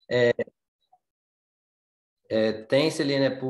Tem-se ali, né,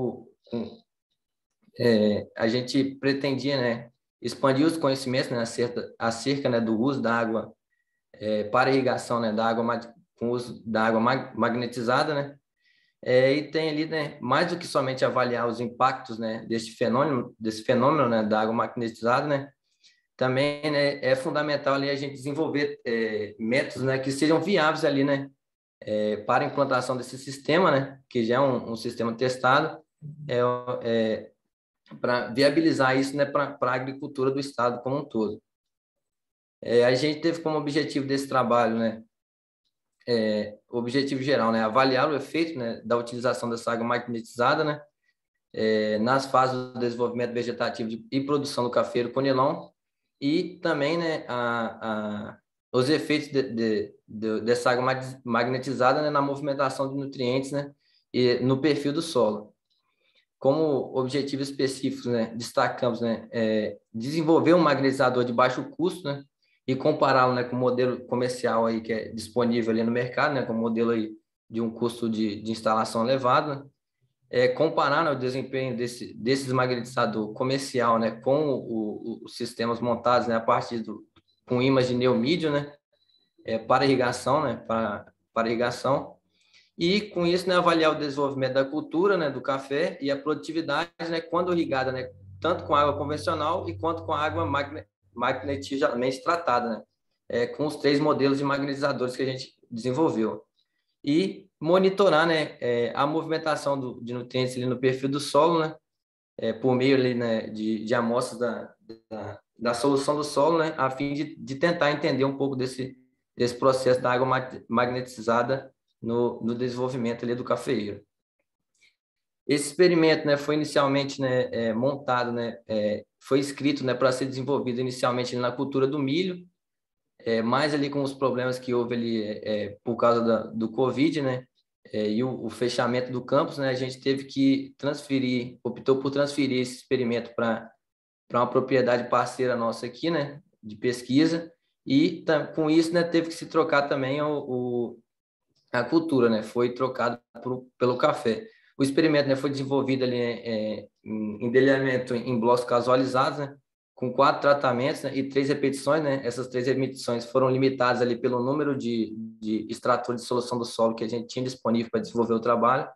a gente pretendia, né, expandir os conhecimentos, né, acerca, né, do uso da água para irrigação, né, com o uso da água magnetizada, né, e tem ali, né, mais do que somente avaliar os impactos, né, desse fenômeno, né, da água magnetizada, né, também, né, é fundamental ali a gente desenvolver métodos, né, que sejam viáveis ali, né, para a implantação desse sistema, né, que já é um sistema testado, é, para viabilizar isso, né, para a agricultura do estado como um todo. A gente teve como objetivo desse trabalho, né, o objetivo geral, né, avaliar o efeito, né, da utilização dessa água magnetizada, né, nas fases do desenvolvimento vegetativo e produção do cafeiro conilon e também, né, os efeitos dessa água magnetizada, né, na movimentação de nutrientes, né, e no perfil do solo. Como objetivos específicos, né, destacamos, né, desenvolver um magnetizador de baixo custo, né, e compará-lo, né, com o modelo comercial aí que é disponível ali no mercado, né, com o modelo aí de um custo de instalação elevado, né, comparar, né, o desempenho desse magnetizador comercial, né, com os sistemas montados, né, a partir com ímãs de neomídio, né, para irrigação, né, para irrigação, e com isso, né, avaliar o desenvolvimento da cultura, né, do café e a produtividade, né, quando irrigada, né, tanto com água convencional e quanto com água magneticamente tratada, né, com os 3 modelos de magnetizadores que a gente desenvolveu. E monitorar, né, a movimentação de nutrientes ali no perfil do solo, né, por meio ali, né, de amostras da solução do solo, né, a fim de tentar entender um pouco desse processo da água magnetizada no desenvolvimento ali do cafeeiro. Esse experimento, né, foi inicialmente, né, montado, né, foi escrito, né, para ser desenvolvido inicialmente na cultura do milho, mais ali com os problemas que houve ali por causa do Covid, né, e o fechamento do campus, né, a gente teve que optou por transferir esse experimento para uma propriedade parceira nossa aqui, né, de pesquisa, e com isso, né, teve que se trocar também a cultura, né, foi trocado pelo café. O experimento, né, foi desenvolvido ali em delineamento em blocos casualizados, né, com 4 tratamentos, né, e 3 repetições, né. Essas 3 repetições foram limitadas ali pelo número de extratores de solução do solo que a gente tinha disponível para desenvolver o trabalho.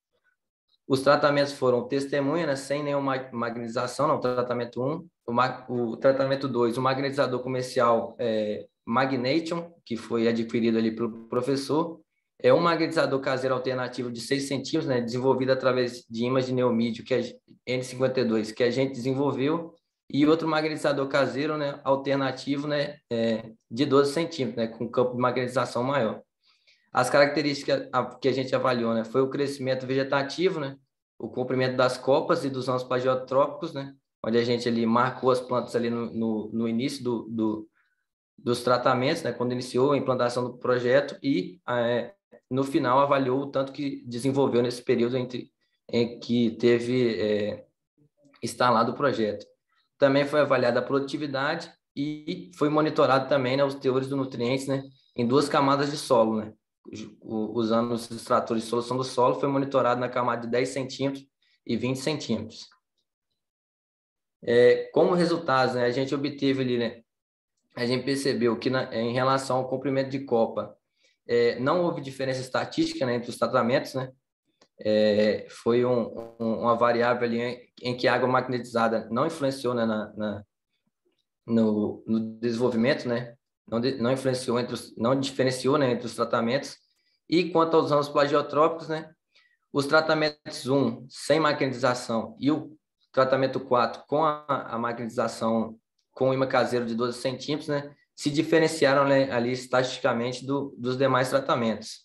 Os tratamentos foram testemunha, né, sem nenhuma magnetização, não, o tratamento 1, o tratamento 2, o magnetizador comercial Magnetium, que foi adquirido ali pelo professor, um magnetizador caseiro alternativo de 6 centímetros, né, desenvolvido através de ímãs de neomídio, que é N52, que a gente desenvolveu, e outro magnetizador caseiro, né, alternativo, né, de 12 centímetros, né, com campo de magnetização maior. As características que a gente avaliou, né, foi o crescimento vegetativo, né, o comprimento das copas e dos ramos plagiotrópicos, né, onde a gente ali marcou as plantas ali no início dos tratamentos, né, quando iniciou a implantação do projeto e no final avaliou o tanto que desenvolveu nesse período em que teve instalado o projeto. Também foi avaliada a produtividade e foi monitorado também, né, os teores dos nutrientes, né, em 2 camadas de solo, né, usando os extratores de solução do solo, foi monitorado na camada de 10 centímetros e 20 centímetros. Como resultados, né, a gente obteve ali, né, a gente percebeu que em relação ao comprimento de copa, não houve diferença estatística, né, entre os tratamentos, né, foi uma variável ali em que a água magnetizada não influenciou, né, no desenvolvimento, né, não influenciou não diferenciou, né, entre os tratamentos. E quanto aos ramos plagiotrópicos, né, os tratamentos 1 sem magnetização e o tratamento 4 com a magnetização com imã caseiro de 12 centímetros, né, se diferenciaram, né, ali estatisticamente dos demais tratamentos.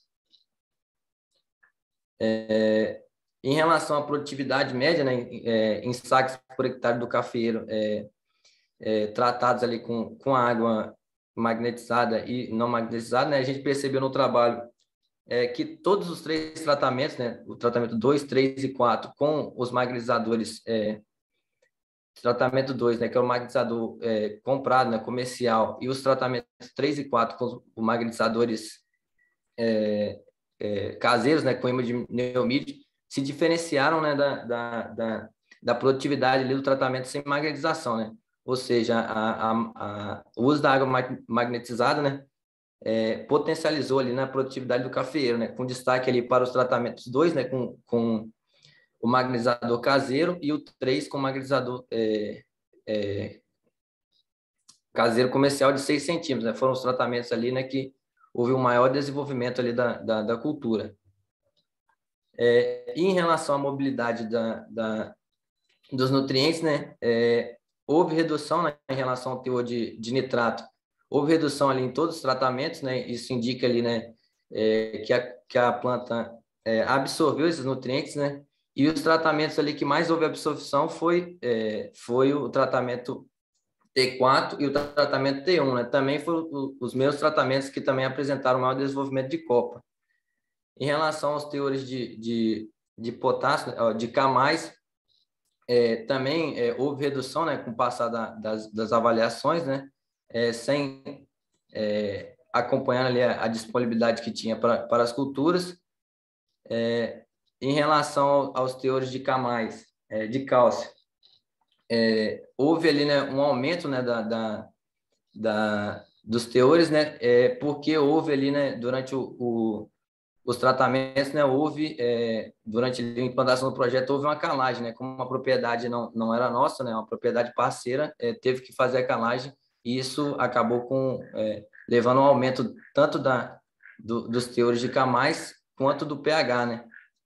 Em relação à produtividade média, né, em sacos por hectare do cafeeiro, tratados ali com água magnetizada e não magnetizada, né, a gente percebeu no trabalho que todos os 3 tratamentos, né, o tratamento 2, 3 e 4, com os magnetizadores, tratamento 2, né, que é o magnetizador comprado, né, comercial, e os tratamentos 3 e 4 com os magnetizadores caseiros, né, com imã de neomídio, se diferenciaram, né, da produtividade ali do tratamento sem magnetização, né? Ou seja, o uso da água magnetizada, né, potencializou ali na produtividade do cafeeiro, né, com destaque ali para os tratamentos 2, né, com o magnetizador caseiro, e o 3 com o magnetizador caseiro comercial de 6 centímetros, né? Foram os tratamentos ali, né, que houve um maior desenvolvimento ali da cultura. E em relação à mobilidade dos nutrientes, né, houve redução, né, em relação ao teor de nitrato, houve redução ali em todos os tratamentos, né, isso indica ali, né, que a planta absorveu esses nutrientes, né, e os tratamentos ali que mais houve absorção foi o tratamento T4 e o tratamento T1, né, também foram os mesmos tratamentos que também apresentaram maior desenvolvimento de copa. Em relação aos teores de potássio, de K+, também houve redução, né, com o passar das avaliações, né, sem acompanhando ali a disponibilidade que tinha para as culturas. Em relação aos teores de K+, de cálcio, houve ali, né, um aumento, né, dos teores, né, porque houve ali, né, durante os tratamentos, né, houve, durante a implantação do projeto, houve uma calagem, né, como a propriedade não era nossa, né, uma propriedade parceira, teve que fazer a calagem, e isso acabou levando ao aumento tanto dos teores de K+, quanto do pH, né.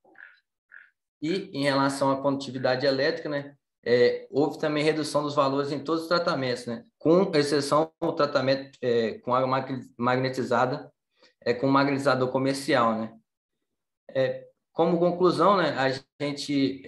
E em relação à condutividade elétrica, né, houve também redução dos valores em todos os tratamentos, né, com exceção do tratamento com água magnetizada, com magnetizador comercial, né. Como conclusão, né, a gente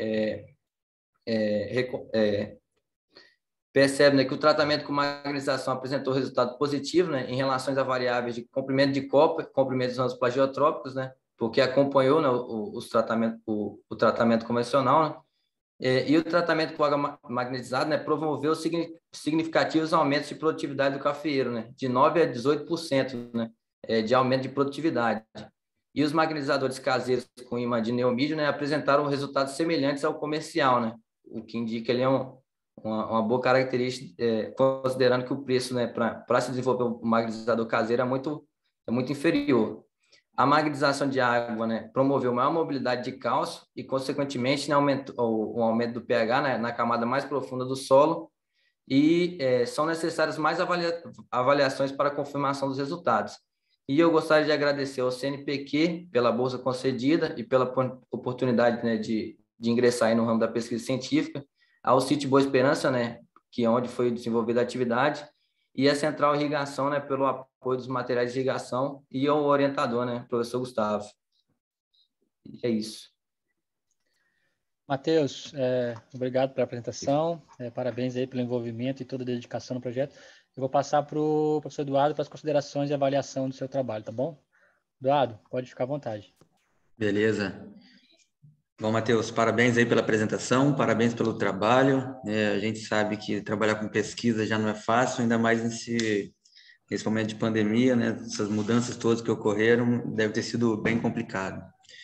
percebe, né, que o tratamento com magnetização apresentou resultado positivo, né, em relação a variáveis de comprimento de copa, comprimento dos ramos plagiotrópicos, né, porque acompanhou, né, o tratamento convencional, né, e o tratamento com água magnetizada, né, promoveu significativos aumentos de produtividade do cafeeiro, né, de 9% a 18%, né, de aumento de produtividade. E os magnetizadores caseiros com imã de neomídio, né, apresentaram resultados semelhantes ao comercial, né, o que indica ele uma boa característica, considerando que o preço, né, para se desenvolver o magnetizador caseiro é muito inferior. A magnetização de água, né, promoveu maior mobilidade de cálcio e, consequentemente, né, o aumento do pH, né, na camada mais profunda do solo, e são necessárias mais avaliações para a confirmação dos resultados. E eu gostaria de agradecer ao CNPq pela bolsa concedida e pela oportunidade, né, de ingressar aí no ramo da pesquisa científica, ao sítio Boa Esperança, né, que é onde foi desenvolvida a atividade, e a Central Irrigação, né, pelo apoio dos materiais de irrigação, e ao orientador, né, professor Gustavo. E é isso. Matheus, obrigado pela apresentação, parabéns aí pelo envolvimento e toda a dedicação no projeto. Eu vou passar para o professor Eduardo para as considerações e avaliação do seu trabalho, tá bom? Eduardo, pode ficar à vontade. Beleza. Bom, Matheus, parabéns aí pela apresentação, parabéns pelo trabalho. A gente sabe que trabalhar com pesquisa já não é fácil, ainda mais nesse momento de pandemia, né? Essas mudanças todas que ocorreram, deve ter sido bem complicado.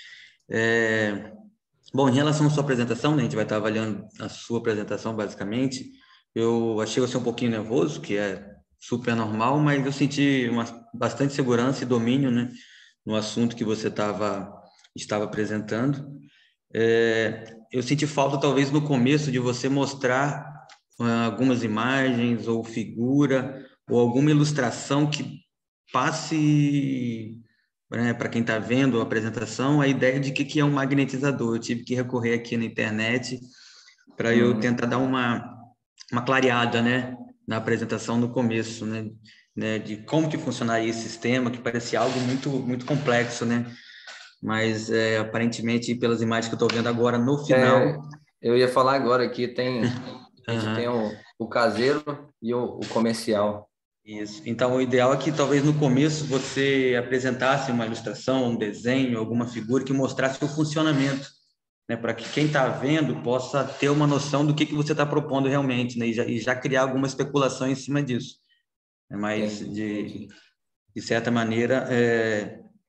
Bom, em relação à sua apresentação, né, a gente vai estar avaliando a sua apresentação, basicamente. Eu achei você um pouquinho nervoso, que é super normal, mas eu senti bastante segurança e domínio, né, no assunto que você estava apresentando. Eu senti falta, talvez, no começo, de você mostrar algumas imagens ou figura ou alguma ilustração que passe, né, para quem está vendo a apresentação, a ideia de que é um magnetizador. Eu tive que recorrer aqui na internet para eu tentar dar uma clareada, né, na apresentação no começo, né, de como que funcionaria esse sistema, que parecia algo muito, muito complexo, né? Mas aparentemente, pelas imagens que eu estou vendo agora, no final... Eu ia falar agora que a gente tem o caseiro e o comercial. Isso. Então, o ideal é que talvez no começo você apresentasse uma ilustração, um desenho, alguma figura que mostrasse o funcionamento, né, para que quem está vendo possa ter uma noção do que você está propondo realmente, né, e já criar alguma especulação em cima disso. Mas, de certa maneira,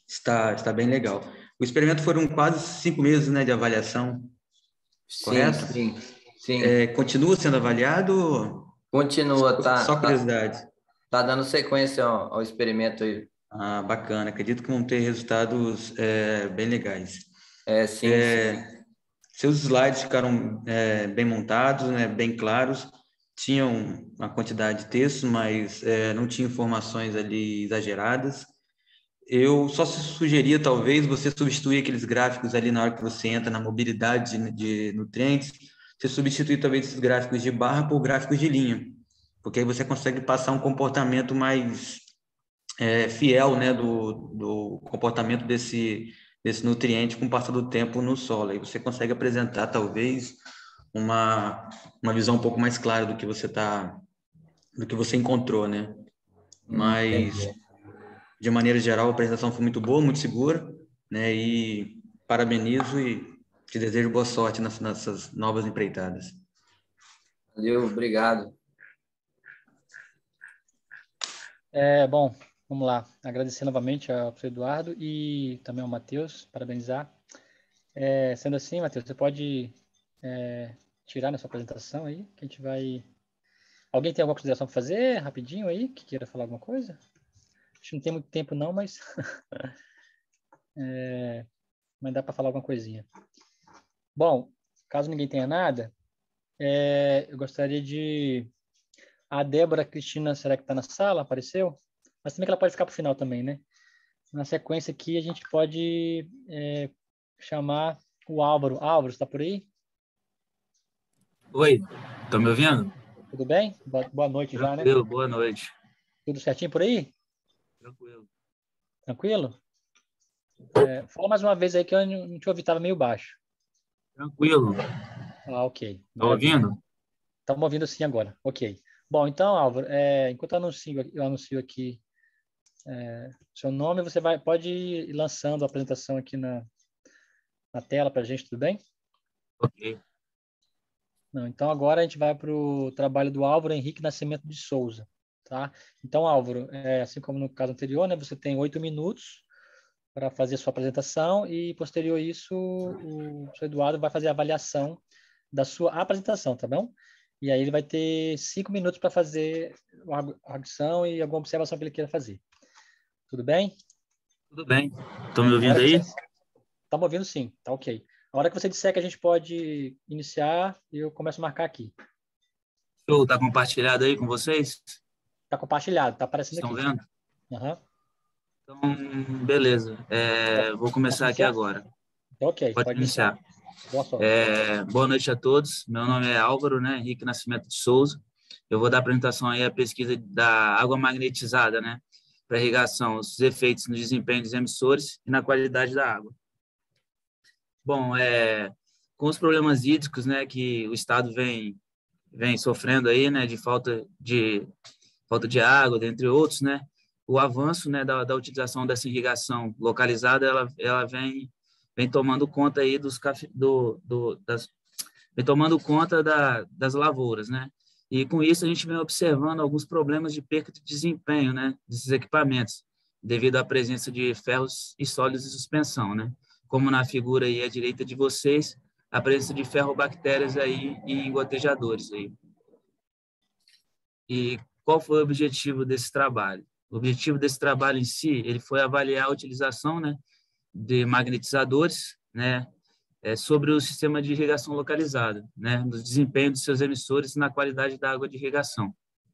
está bem legal. O experimento foram quase 5 meses, né, de avaliação, Sim, correto? sim. Continua sendo avaliado? Continua, Só curiosidade. tá dando sequência ao experimento aí. Ah, bacana. Acredito que vão ter resultados bem legais. Sim. Seus slides ficaram bem montados, né, bem claros. Tinham uma quantidade de texto, mas não tinha informações ali exageradas. Eu só sugeria, talvez, você substituir aqueles gráficos ali na hora que você entra na mobilidade de nutrientes, você substituir talvez esses gráficos de barra por gráficos de linha, porque aí você consegue passar um comportamento mais fiel, né, do comportamento desse nutriente com o passar do tempo no solo. Aí você consegue apresentar, talvez, uma visão um pouco mais clara do que você encontrou, né? Mas, de maneira geral, a apresentação foi muito boa, muito segura, né? E parabenizo e te desejo boa sorte nessas novas empreitadas. Valeu, obrigado. Bom, vamos lá. Agradecer novamente ao professor Eduardo e também ao Matheus, parabenizar. Sendo assim, Matheus, você pode tirar na sua apresentação aí, que a gente vai... Alguém tem alguma consideração para fazer, rapidinho aí, que queira falar alguma coisa? Acho que não tem muito tempo não, mas... mas dá para falar alguma coisinha. Bom, caso ninguém tenha nada, eu gostaria de... A Débora Cristina, será que está na sala? Apareceu? Mas também que ela pode ficar para o final também, né? Na sequência aqui, a gente pode chamar o Álvaro. Álvaro, está por aí? Oi, estão me ouvindo? Tudo bem? Boa noite já, né? Tranquilo, boa noite. Tudo certinho por aí? Tranquilo. Tranquilo? Fala mais uma vez aí que eu não te ouvi, estava meio baixo. Tranquilo. Ok. Tá ouvindo? Estamos ouvindo sim agora. Ok. Bom, então, Álvaro, enquanto eu anuncio aqui seu nome, você pode ir lançando a apresentação aqui na tela para a gente, tudo bem? Ok. Não, então agora a gente vai para o trabalho do Álvaro Henrique Nascimento de Souza, tá? Então, Álvaro, assim como no caso anterior, né, você tem 8 minutos para fazer a sua apresentação e, posterior a isso, o professor Eduardo vai fazer a avaliação da sua apresentação, tá bom? E aí ele vai ter 5 minutos para fazer a arguição e alguma observação que ele queira fazer. Tudo bem? Tudo bem. Estão me ouvindo aí? Estamos ouvindo sim, tá ok. A hora que você disser que a gente pode iniciar, eu começo a marcar aqui. Show, tá compartilhado aí com vocês? Tá compartilhado, tá aparecendo Estão aqui. vendo? Uhum. Então, beleza. Vou começar aqui agora. Ok, Pode iniciar. Boa sorte. Boa noite a todos. Meu nome é Álvaro, né? Henrique Nascimento de Souza. Eu vou dar a apresentação aí a pesquisa da água magnetizada, né? Para irrigação, os efeitos no desempenho dos emissores e na qualidade da água. Bom, com os problemas hídricos, né, que o estado vem sofrendo aí, né, de falta de água, dentre outros, né, o avanço, né, da utilização dessa irrigação localizada, ela vem tomando conta aí vem tomando conta das lavouras, né, e com isso a gente vem observando alguns problemas de perda de desempenho, né, desses equipamentos, devido à presença de ferros e sólidos de suspensão, né, como na figura aí à direita de vocês, a presença de ferrobactérias aí em gotejadores aí. E qual foi o objetivo desse trabalho? O objetivo desse trabalho em si, ele foi avaliar a utilização, né, de magnetizadores, né, sobre o sistema de irrigação localizada, né, no desempenho dos seus emissores e na qualidade da água de irrigação.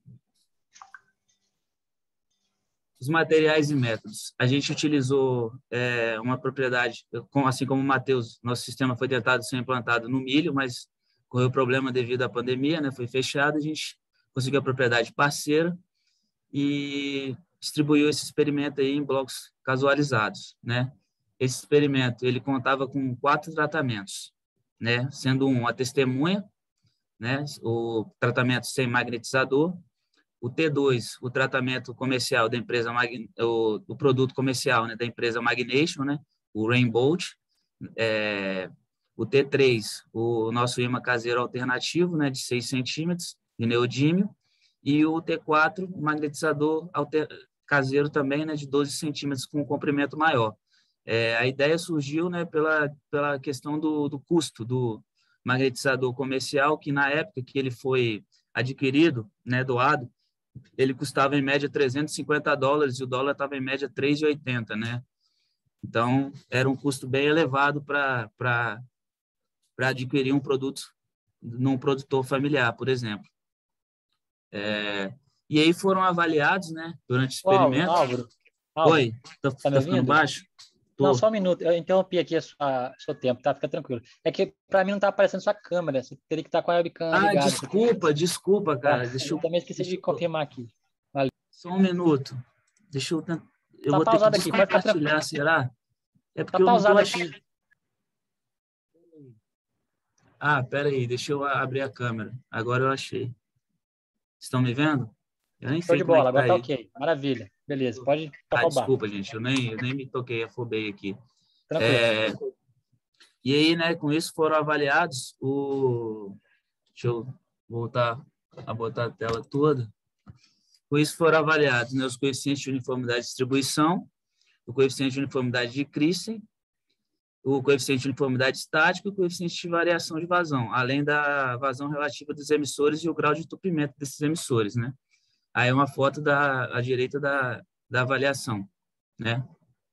Os materiais e métodos. A gente utilizou uma propriedade, assim como o Matheus, nosso sistema foi tentado ser implantado no milho, mas correu problema devido à pandemia, né, foi fechado, a gente conseguiu a propriedade parceira e distribuiu esse experimento aí em blocos casualizados, né? Esse experimento, ele contava com 4 tratamentos, né? Sendo a testemunha, né? O tratamento sem magnetizador, o T2, o tratamento comercial da empresa, o produto comercial, né, da empresa Magnation, né, o Rainbow, o T3, o nosso imã caseiro alternativo, né, de 6 centímetros, de neodímio, e o T4, magnetizador caseiro também, né, de 12 centímetros com um comprimento maior. A ideia surgiu, né, pela questão do custo do magnetizador comercial, que na época que ele foi adquirido, né, doado, ele custava em média $350 e o dólar estava em média 3,80, né? Então, era um custo bem elevado para adquirir um produto num produtor familiar, por exemplo. E aí foram avaliados, né, durante o experimento. Álvaro, Oi, tá me ficando ouvindo? baixo? Tô. Não, só um minuto. Eu interrompi aqui seu tempo, tá? Fica tranquilo. É que para mim não tá aparecendo sua câmera. Você teria que estar com a webcam ligada. Desculpa, cara. Eu também esqueci de confirmar aqui. Valeu. Só um minuto. Deixa eu tentar. Eu Tá vou ter que pausado aqui, pode ficar descompartilhar, será? É porque Tá eu não tô pausado achando. aqui. Pera aí, deixa eu abrir a câmera. Agora eu achei. Estão me vendo? Eu nem Show sei de como é bola, que tá agora tá aí. ok. Maravilha. Beleza, pode roubar. Desculpa, gente, eu nem me toquei, afobei aqui. Tranquilo. E aí, né, com isso foram avaliados Deixa eu voltar a botar a tela toda. Com isso foram avaliados, né, os coeficientes de uniformidade de distribuição, o coeficiente de uniformidade de Christen, o coeficiente de uniformidade estática e o coeficiente de variação de vazão, além da vazão relativa dos emissores e o grau de entupimento desses emissores, né? Aí uma foto à direita da avaliação, né?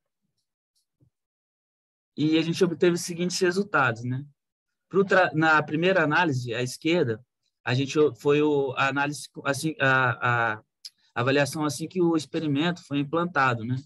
E a gente obteve os seguintes resultados, né? Na primeira análise, à esquerda, a gente foi a análise assim, a avaliação assim que o experimento foi implantado, né?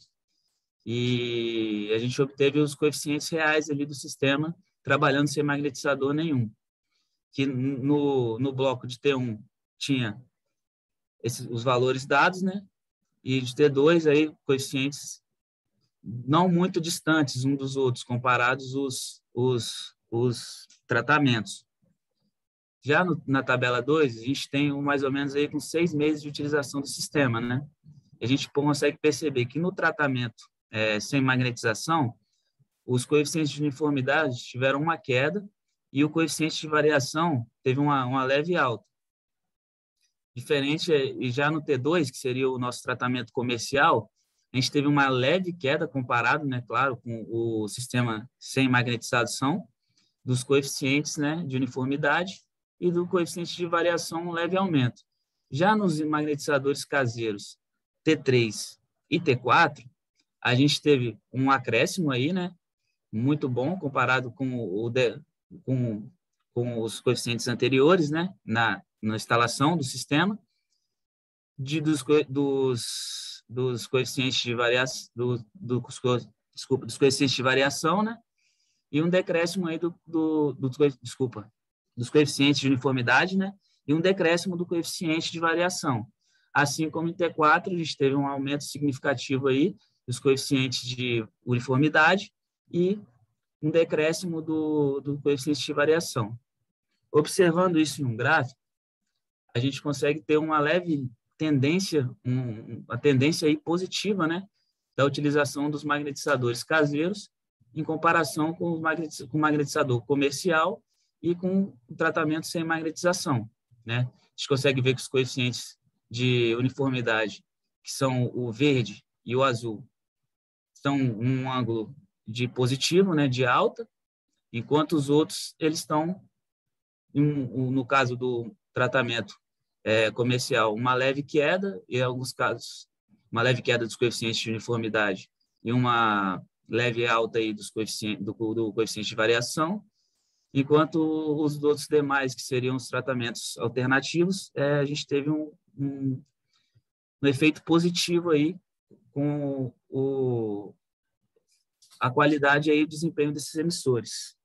E a gente obteve os coeficientes reais ali do sistema trabalhando sem magnetizador nenhum. Que no bloco de T1 tinha os valores dados, né? E de T2 aí coeficientes não muito distantes um dos outros, comparados os tratamentos. Já na tabela 2, a gente tem mais ou menos aí com 6 meses de utilização do sistema, né? A gente consegue perceber que no tratamento sem magnetização, os coeficientes de uniformidade tiveram uma queda e o coeficiente de variação teve uma leve alta. Diferente, e já no T2, que seria o nosso tratamento comercial, a gente teve uma leve queda comparado, né, claro, com o sistema sem magnetização, dos coeficientes, né, de uniformidade e do coeficiente de variação, um leve aumento. Já nos magnetizadores caseiros T3 e T4, a gente teve um acréscimo aí, né, muito bom comparado com os coeficientes anteriores, né, na instalação do sistema, dos coeficientes de variação, dos coeficientes de variação, né, e um decréscimo aí dos coeficientes de uniformidade, né, e um decréscimo do coeficiente de variação. Assim como em T4, a gente teve um aumento significativo aí dos coeficientes de uniformidade e um decréscimo do coeficiente de variação. Observando isso em um gráfico, a gente consegue ter uma leve tendência, uma tendência aí positiva, né, da utilização dos magnetizadores caseiros em comparação com o magnetizador comercial e com o tratamento sem magnetização, né? A gente consegue ver que os coeficientes de uniformidade, que são o verde e o azul, estão um ângulo de positivo, né, de alta, enquanto os outros eles estão, no caso do tratamento comercial, uma leve queda, e em alguns casos, uma leve queda dos coeficientes de uniformidade e uma leve alta aí do coeficiente de variação, enquanto os outros demais, que seriam os tratamentos alternativos, a gente teve um efeito positivo aí com a qualidade aí e o desempenho desses emissores.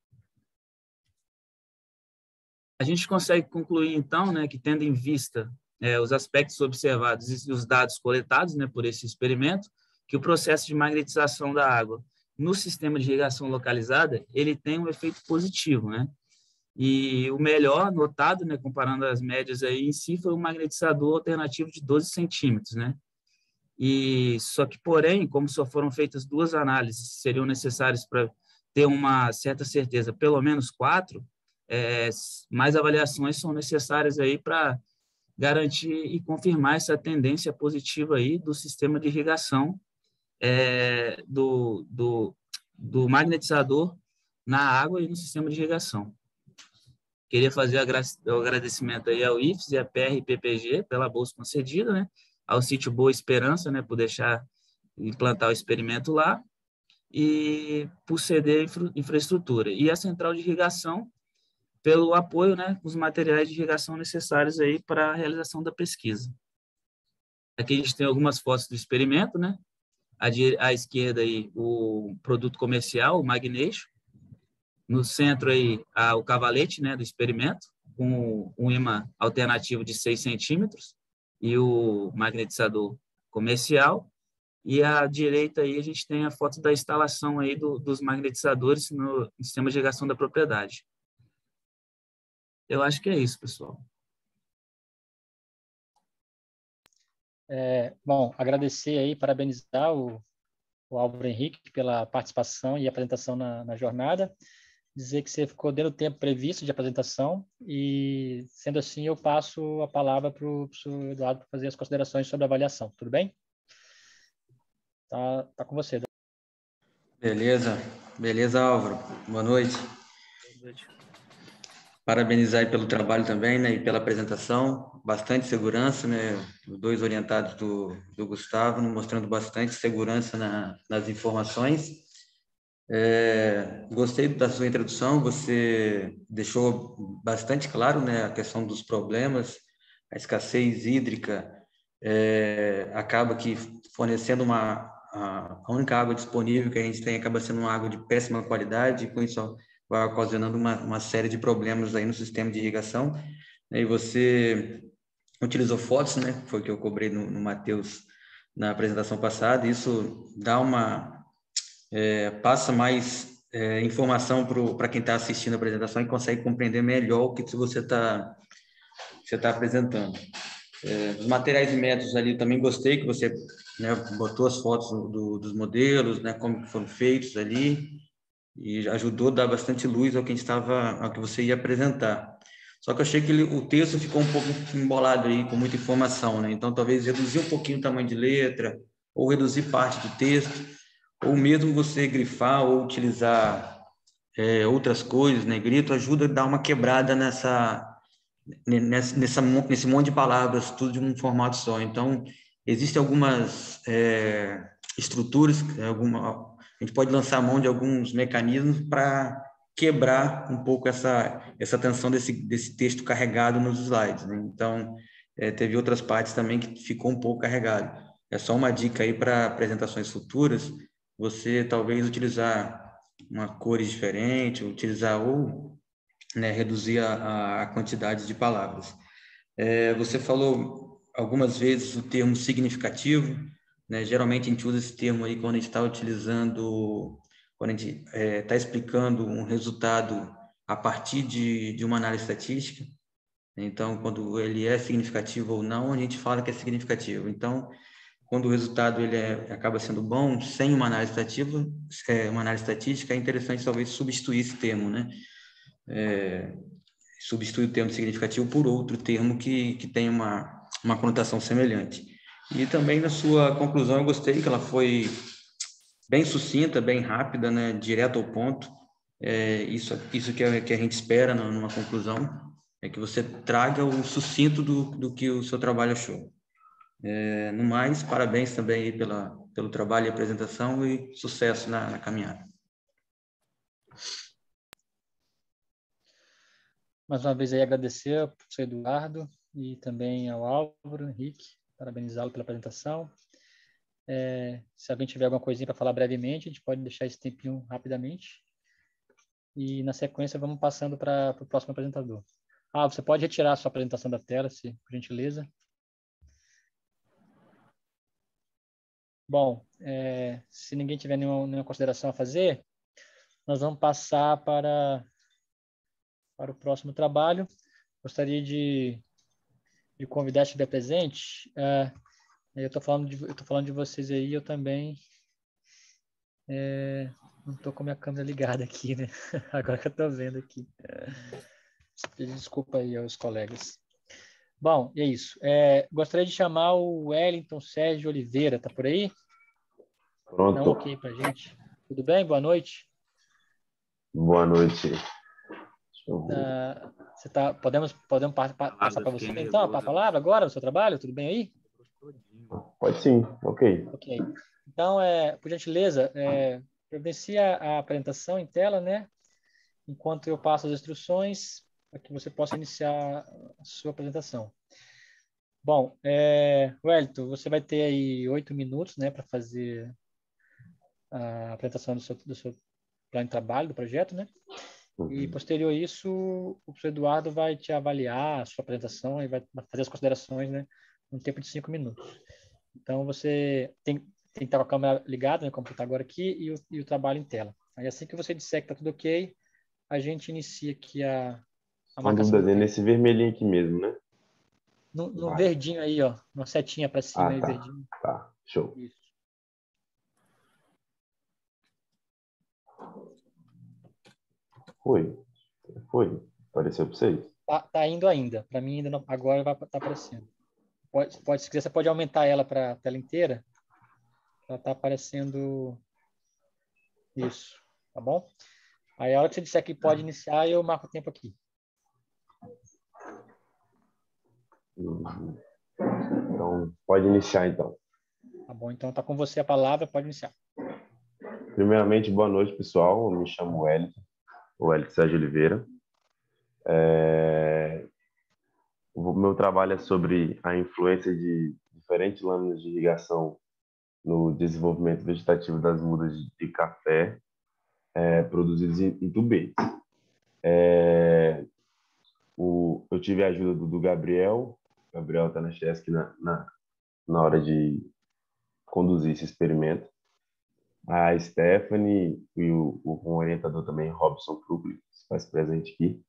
A gente consegue concluir, então, né, que tendo em vista os aspectos observados e os dados coletados, né, por esse experimento, que o processo de magnetização da água no sistema de irrigação localizada, ele tem um efeito positivo, né? E o melhor notado, né, comparando as médias aí em si, foi o magnetizador alternativo de 12 centímetros, né? E só que, porém, como só foram feitas 2 análises, seriam necessárias para ter uma certa certeza, pelo menos 4, mais avaliações são necessárias aí para garantir e confirmar essa tendência positiva aí do sistema de irrigação do magnetizador na água e no sistema de irrigação. Queria fazer o agradecimento aí ao IFES e à PR-PPG pela bolsa concedida, né? Ao sítio Boa Esperança, né? Por deixar implantar o experimento lá e por ceder infraestrutura. E a central de irrigação pelo apoio, né? Com os materiais de irrigação necessários aí para a realização da pesquisa. Aqui a gente tem algumas fotos do experimento, né? À esquerda aí o produto comercial, o Magnésio. No centro aí o cavalete, né, do experimento, com um ímã alternativo de 6 centímetros e o magnetizador comercial. E à direita aí a gente tem a foto da instalação aí dos magnetizadores no sistema de irrigação da propriedade. Eu acho que é isso, pessoal. Bom, agradecer aí, parabenizar o Álvaro Henrique pela participação e apresentação na jornada. Dizer que você ficou dentro do tempo previsto de apresentação e, sendo assim, eu passo a palavra para o professor Eduardo para fazer as considerações sobre a avaliação. Tudo bem? Tá com você. Beleza, Álvaro. Boa noite. Boa noite. Parabenizar aí pelo trabalho também, né, e pela apresentação. Bastante segurança, né? Os dois orientados do Gustavo, mostrando bastante segurança nas informações. Gostei da sua introdução, você deixou bastante claro, né, a questão dos problemas, a escassez hídrica acaba que fornecendo a única água disponível que a gente tem acaba sendo uma água de péssima qualidade, e com isso vai ocasionando uma série de problemas aí no sistema de irrigação, né, e você utilizou fotos, né, foi o que eu cobrei no Matheus na apresentação passada, e isso dá passa mais informação para quem está assistindo a apresentação e consegue compreender melhor o que você está apresentando. Os materiais e métodos ali eu também gostei que você, né, botou as fotos dos modelos, né, como que foram feitos ali, e ajudou a dar bastante luz ao que você ia apresentar. Só que eu achei que o texto ficou um pouco embolado aí, com muita informação, né? Então talvez reduzir um pouquinho o tamanho de letra, ou reduzir parte do texto, ou mesmo você grifar ou utilizar outras coisas, negrito, ajuda a dar uma quebrada nesse monte de palavras, tudo de um formato só. Então, existem algumas estruturas, a gente pode lançar a mão de alguns mecanismos para quebrar um pouco essa tensão desse texto carregado nos slides, né? Então, teve outras partes também que ficou um pouco carregado. É só uma dica aí para apresentações futuras, você talvez utilizar uma cores diferente, utilizar ou, né, reduzir a quantidade de palavras. Você falou algumas vezes o termo significativo, né? Geralmente a gente usa esse termo aí quando a gente está quando a gente está explicando um resultado a partir de uma análise estatística. Então, quando ele é significativo ou não, a gente fala que é significativo. Então, quando o resultado acaba sendo bom, sem uma análise estatística, é interessante talvez substituir esse termo, né? Substituir o termo significativo por outro termo que tem uma conotação semelhante. E também na sua conclusão eu gostei que ela foi bem sucinta, bem rápida, né? Direto ao ponto. Isso que a gente espera numa conclusão, é que você traga o sucinto do que o seu trabalho achou. No mais, parabéns também aí pelo trabalho e apresentação e sucesso na caminhada. Mais uma vez aí agradecer ao professor Eduardo e também ao Álvaro Henrique, parabenizá-lo pela apresentação. Se alguém tiver alguma coisinha para falar brevemente, a gente pode deixar esse tempinho rapidamente. E na sequência vamos passando para o próximo apresentador. Você pode retirar a sua apresentação da tela, por gentileza. Bom, se ninguém tiver nenhuma consideração a fazer, nós vamos passar para o próximo trabalho. Gostaria de convidar a estiver presente. Eu estou falando de vocês aí, eu também não estou com a minha câmera ligada aqui, né? Agora que eu estou vendo aqui. Desculpa aí aos colegas. Bom, é isso. Gostaria de chamar o Wellington Sérgio Oliveira. Tá por aí? Dá um Pronto. ok para gente. Tudo bem? Boa noite. Boa noite. Deixa eu ver. Podemos passar para você, então, a palavra agora, no seu trabalho? Tudo bem aí? Pode sim, ok. Ok. Então, por gentileza, providencia a apresentação em tela, né? Enquanto eu passo as instruções para que você possa iniciar a sua apresentação. Bom, Wellington, você vai ter aí 8 minutos, né, para fazer a apresentação do seu plano de trabalho, do projeto, né? E, posterior a isso, o professor Eduardo vai te avaliar a sua apresentação e vai fazer as considerações, né, num tempo de 5 minutos. Então, você tem que estar com a câmera ligada, né, como está agora aqui, e o trabalho em tela. Aí, assim que você disser que está tudo ok, a gente inicia aqui a Uma marcação dúvida do tempo. nesse vermelhinho aqui mesmo, né? No Vai. verdinho aí, ó, uma setinha para cima aí, Tá. verdinho. Tá, show. Isso. Foi. Apareceu para vocês? Tá indo ainda. Para mim, ainda não, agora vai estar aparecendo. Se quiser, você pode aumentar ela para a tela inteira. Ela está aparecendo isso, tá bom? Aí, a hora que você disser que pode iniciar, eu marco o tempo aqui. Então, pode iniciar, então. Tá bom? Então, tá com você a palavra, pode iniciar. Primeiramente, boa noite, pessoal. Eu me chamo Wellington Sérgio Oliveira. O meu trabalho é sobre a influência de diferentes lâminas de irrigação no desenvolvimento vegetativo das mudas de café produzidas em tubetes. Eu tive a ajuda do Gabriel. O Gabriel está na Chesc na hora de conduzir esse experimento. A Stephanie e o orientador também, Robson Krugli, que se faz presente aqui.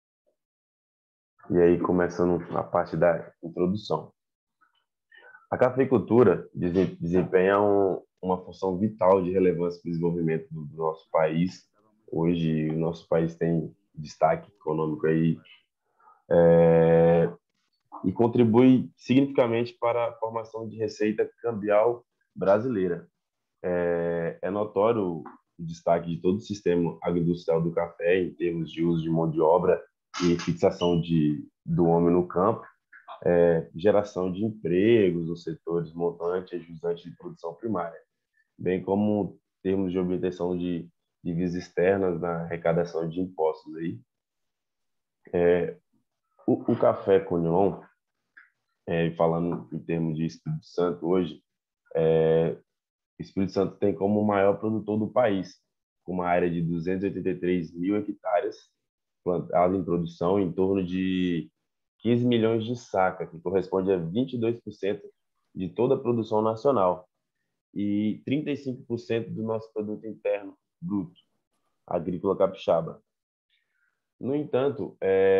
E aí, começando a parte da introdução. A cafeicultura desempenha uma função vital de relevância para o desenvolvimento do nosso país. Hoje, o nosso país tem destaque econômico aí e contribui significativamente para a formação de receita cambial brasileira. É notório o destaque de todo o sistema agroindustrial do café em termos de uso de mão de obra e fixação do homem no campo, geração de empregos nos setores montante e jusante de produção primária, bem como termos de obtenção de divisas externas na arrecadação de impostos. Aí. O café Conilon, falando em termos de Espírito Santo hoje, o Espírito Santo tem como o maior produtor do país, com uma área de 283 mil hectares plantados em produção, em torno de 15 milhões de sacas, que corresponde a 22% de toda a produção nacional e 35% do nosso produto interno bruto agrícola capixaba. No entanto,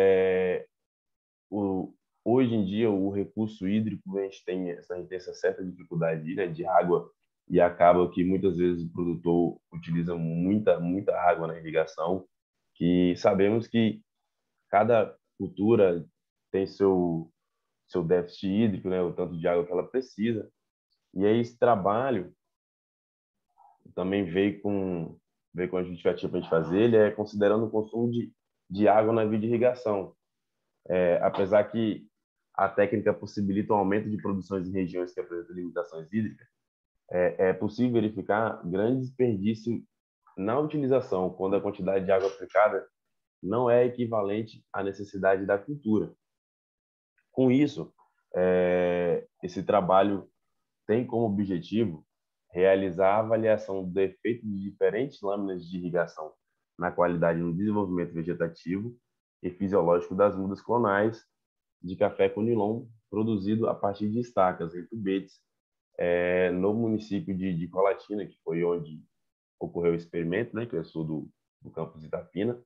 hoje em dia o recurso hídrico, a gente tem essa certa dificuldade, né, de água, e acaba que muitas vezes o produtor utiliza muita água na irrigação, que sabemos que cada cultura tem seu déficit hídrico, né, o tanto de água que ela precisa. E aí esse trabalho também veio com a justificativa para a gente fazer, ele considerando o consumo de água na via de irrigação. Apesar que a técnica possibilita um aumento de produções em regiões que apresentam limitações hídricas, é possível verificar grande desperdício na utilização, quando a quantidade de água aplicada não é equivalente à necessidade da cultura. Com isso, esse trabalho tem como objetivo realizar a avaliação do efeito de diferentes lâminas de irrigação na qualidade no desenvolvimento vegetativo e fisiológico das mudas clonais de café Conilon produzido a partir de estacas em tubetes no município de Colatina, que foi onde ocorreu o experimento, né, que eu sou do campus Itapina.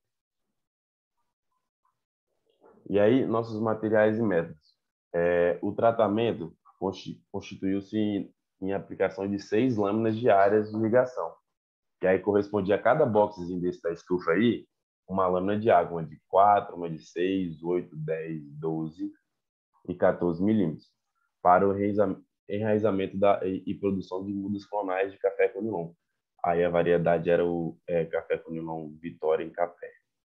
E aí, nossos materiais e métodos. O tratamento constituiu-se em aplicação de 6 lâminas diárias de irrigação, que aí correspondia a cada boxezinho desse da estufa aí, uma lâmina de água, uma de 4, uma de 6, 8, 10, 12. e 14 milímetros para o enraizamento e produção de mudas clonais de café Conilon. Aí a variedade era o café Conilon Vitória em café.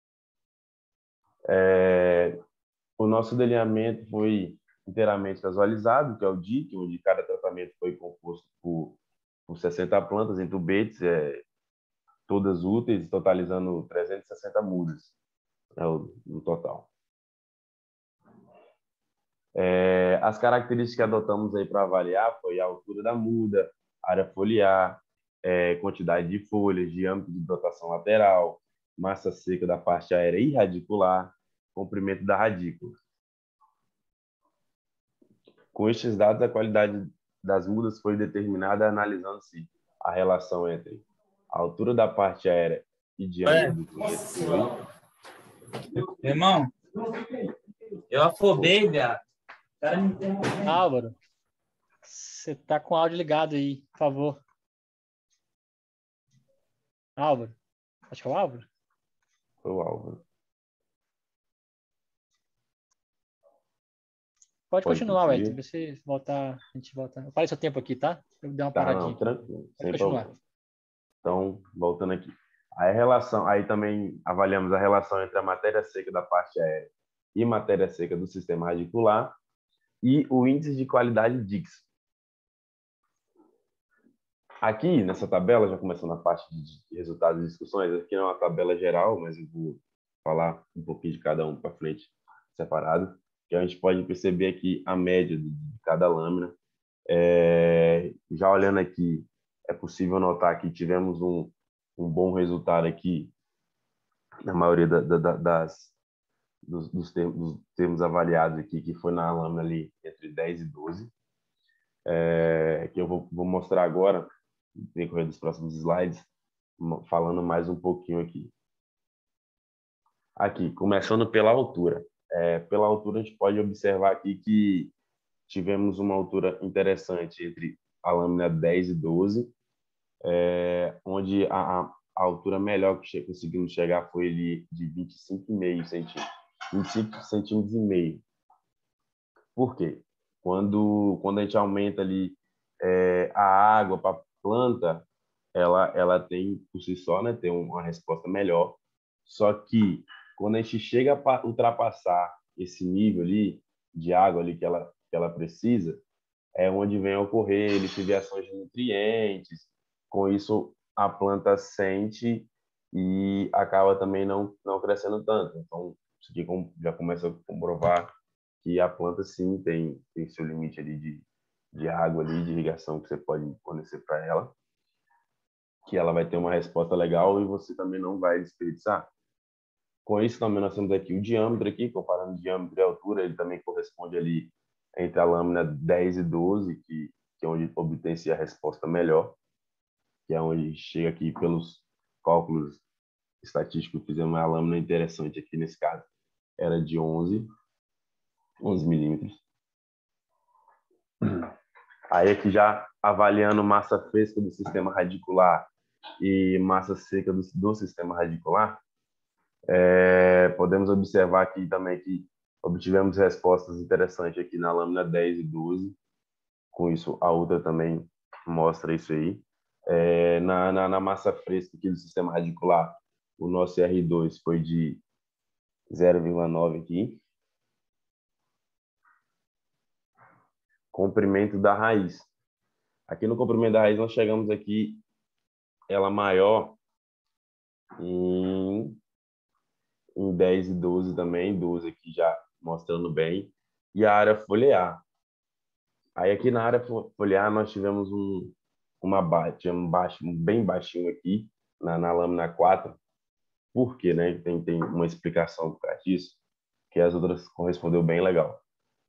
O nosso delineamento foi inteiramente casualizado, que é o DIC, onde cada tratamento foi composto por 60 plantas em tubetes, todas úteis, totalizando 360 mudas, né, no total. As características que adotamos aí para avaliar foi a altura da muda, área foliar, quantidade de folhas, diâmetro de brotação lateral, massa seca da parte aérea e radicular, comprimento da radícula. Com estes dados, a qualidade das mudas foi determinada analisando-se a relação entre a altura da parte aérea e diâmetro do tubete. Irmão, eu afobei, viado. Álvaro, você tá com o áudio ligado aí, por favor. Álvaro, acho que é o Álvaro? Foi o Álvaro. Pode continuar, prosseguir. Wellington. Se voltar, a gente volta. Eu parei seu tempo aqui, tá? Eu dei uma paradinha. Não, tranquilo. Pode continuar. Então, voltando aqui. Aí também avaliamos a relação entre a matéria seca da parte aérea e matéria seca do sistema radicular e o índice de qualidade DICS. Aqui, nessa tabela, já começando a parte de resultados e discussões, aqui não é uma tabela geral, mas eu vou falar um pouquinho de cada um para frente, separado, que a gente pode perceber aqui a média de cada lâmina. Já olhando aqui, é possível notar que tivemos um bom resultado aqui na maioria dos termos avaliados aqui, que foi na lâmina ali entre 10 e 12, que eu vou mostrar agora, no decorrer dos próximos slides, falando mais um pouquinho aqui. Aqui, começando pela altura. Pela altura, a gente pode observar aqui que tivemos uma altura interessante entre a lâmina 10 e 12, onde a altura melhor que conseguimos chegar foi ali de 25,5 centímetros. 25 centímetros e meio. Por quê? Quando a gente aumenta ali a água para a planta, ela tem, por si só, né, tem uma resposta melhor. Só que quando a gente chega a ultrapassar esse nível ali de água ali que ela precisa, é onde vem a ocorrer lixiviações de nutrientes. Com isso, a planta sente e acaba também não crescendo tanto. Então, isso aqui já começa a comprovar que a planta, sim, tem seu limite ali de água ali, de irrigação que você pode fornecer para ela, que ela vai ter uma resposta legal e você também não vai desperdiçar. Com isso, também nós temos aqui o diâmetro, aqui, comparando diâmetro e altura, ele também corresponde ali entre a lâmina 10 e 12, que é onde obtém-se a resposta melhor, que é onde chega aqui pelos cálculos estatísticos, fizemos uma lâmina interessante aqui nesse caso. Era de 11 milímetros. Aí aqui já avaliando massa fresca do sistema radicular e massa seca do sistema radicular, podemos observar aqui também que obtivemos respostas interessantes aqui na lâmina 10 e 12. Com isso, a outra também mostra isso aí. Na massa fresca aqui do sistema radicular, o nosso R2 foi de 0,9 aqui. Comprimento da raiz. Aqui no comprimento da raiz nós chegamos aqui, ela maior em 10 e 12 também, 12 aqui já mostrando bem. E a área foliar. Aí aqui na área foliar nós tivemos bem baixinho aqui, na lâmina 4. Por quê, né? Tem uma explicação por causa disso, que as outras correspondeu bem legal.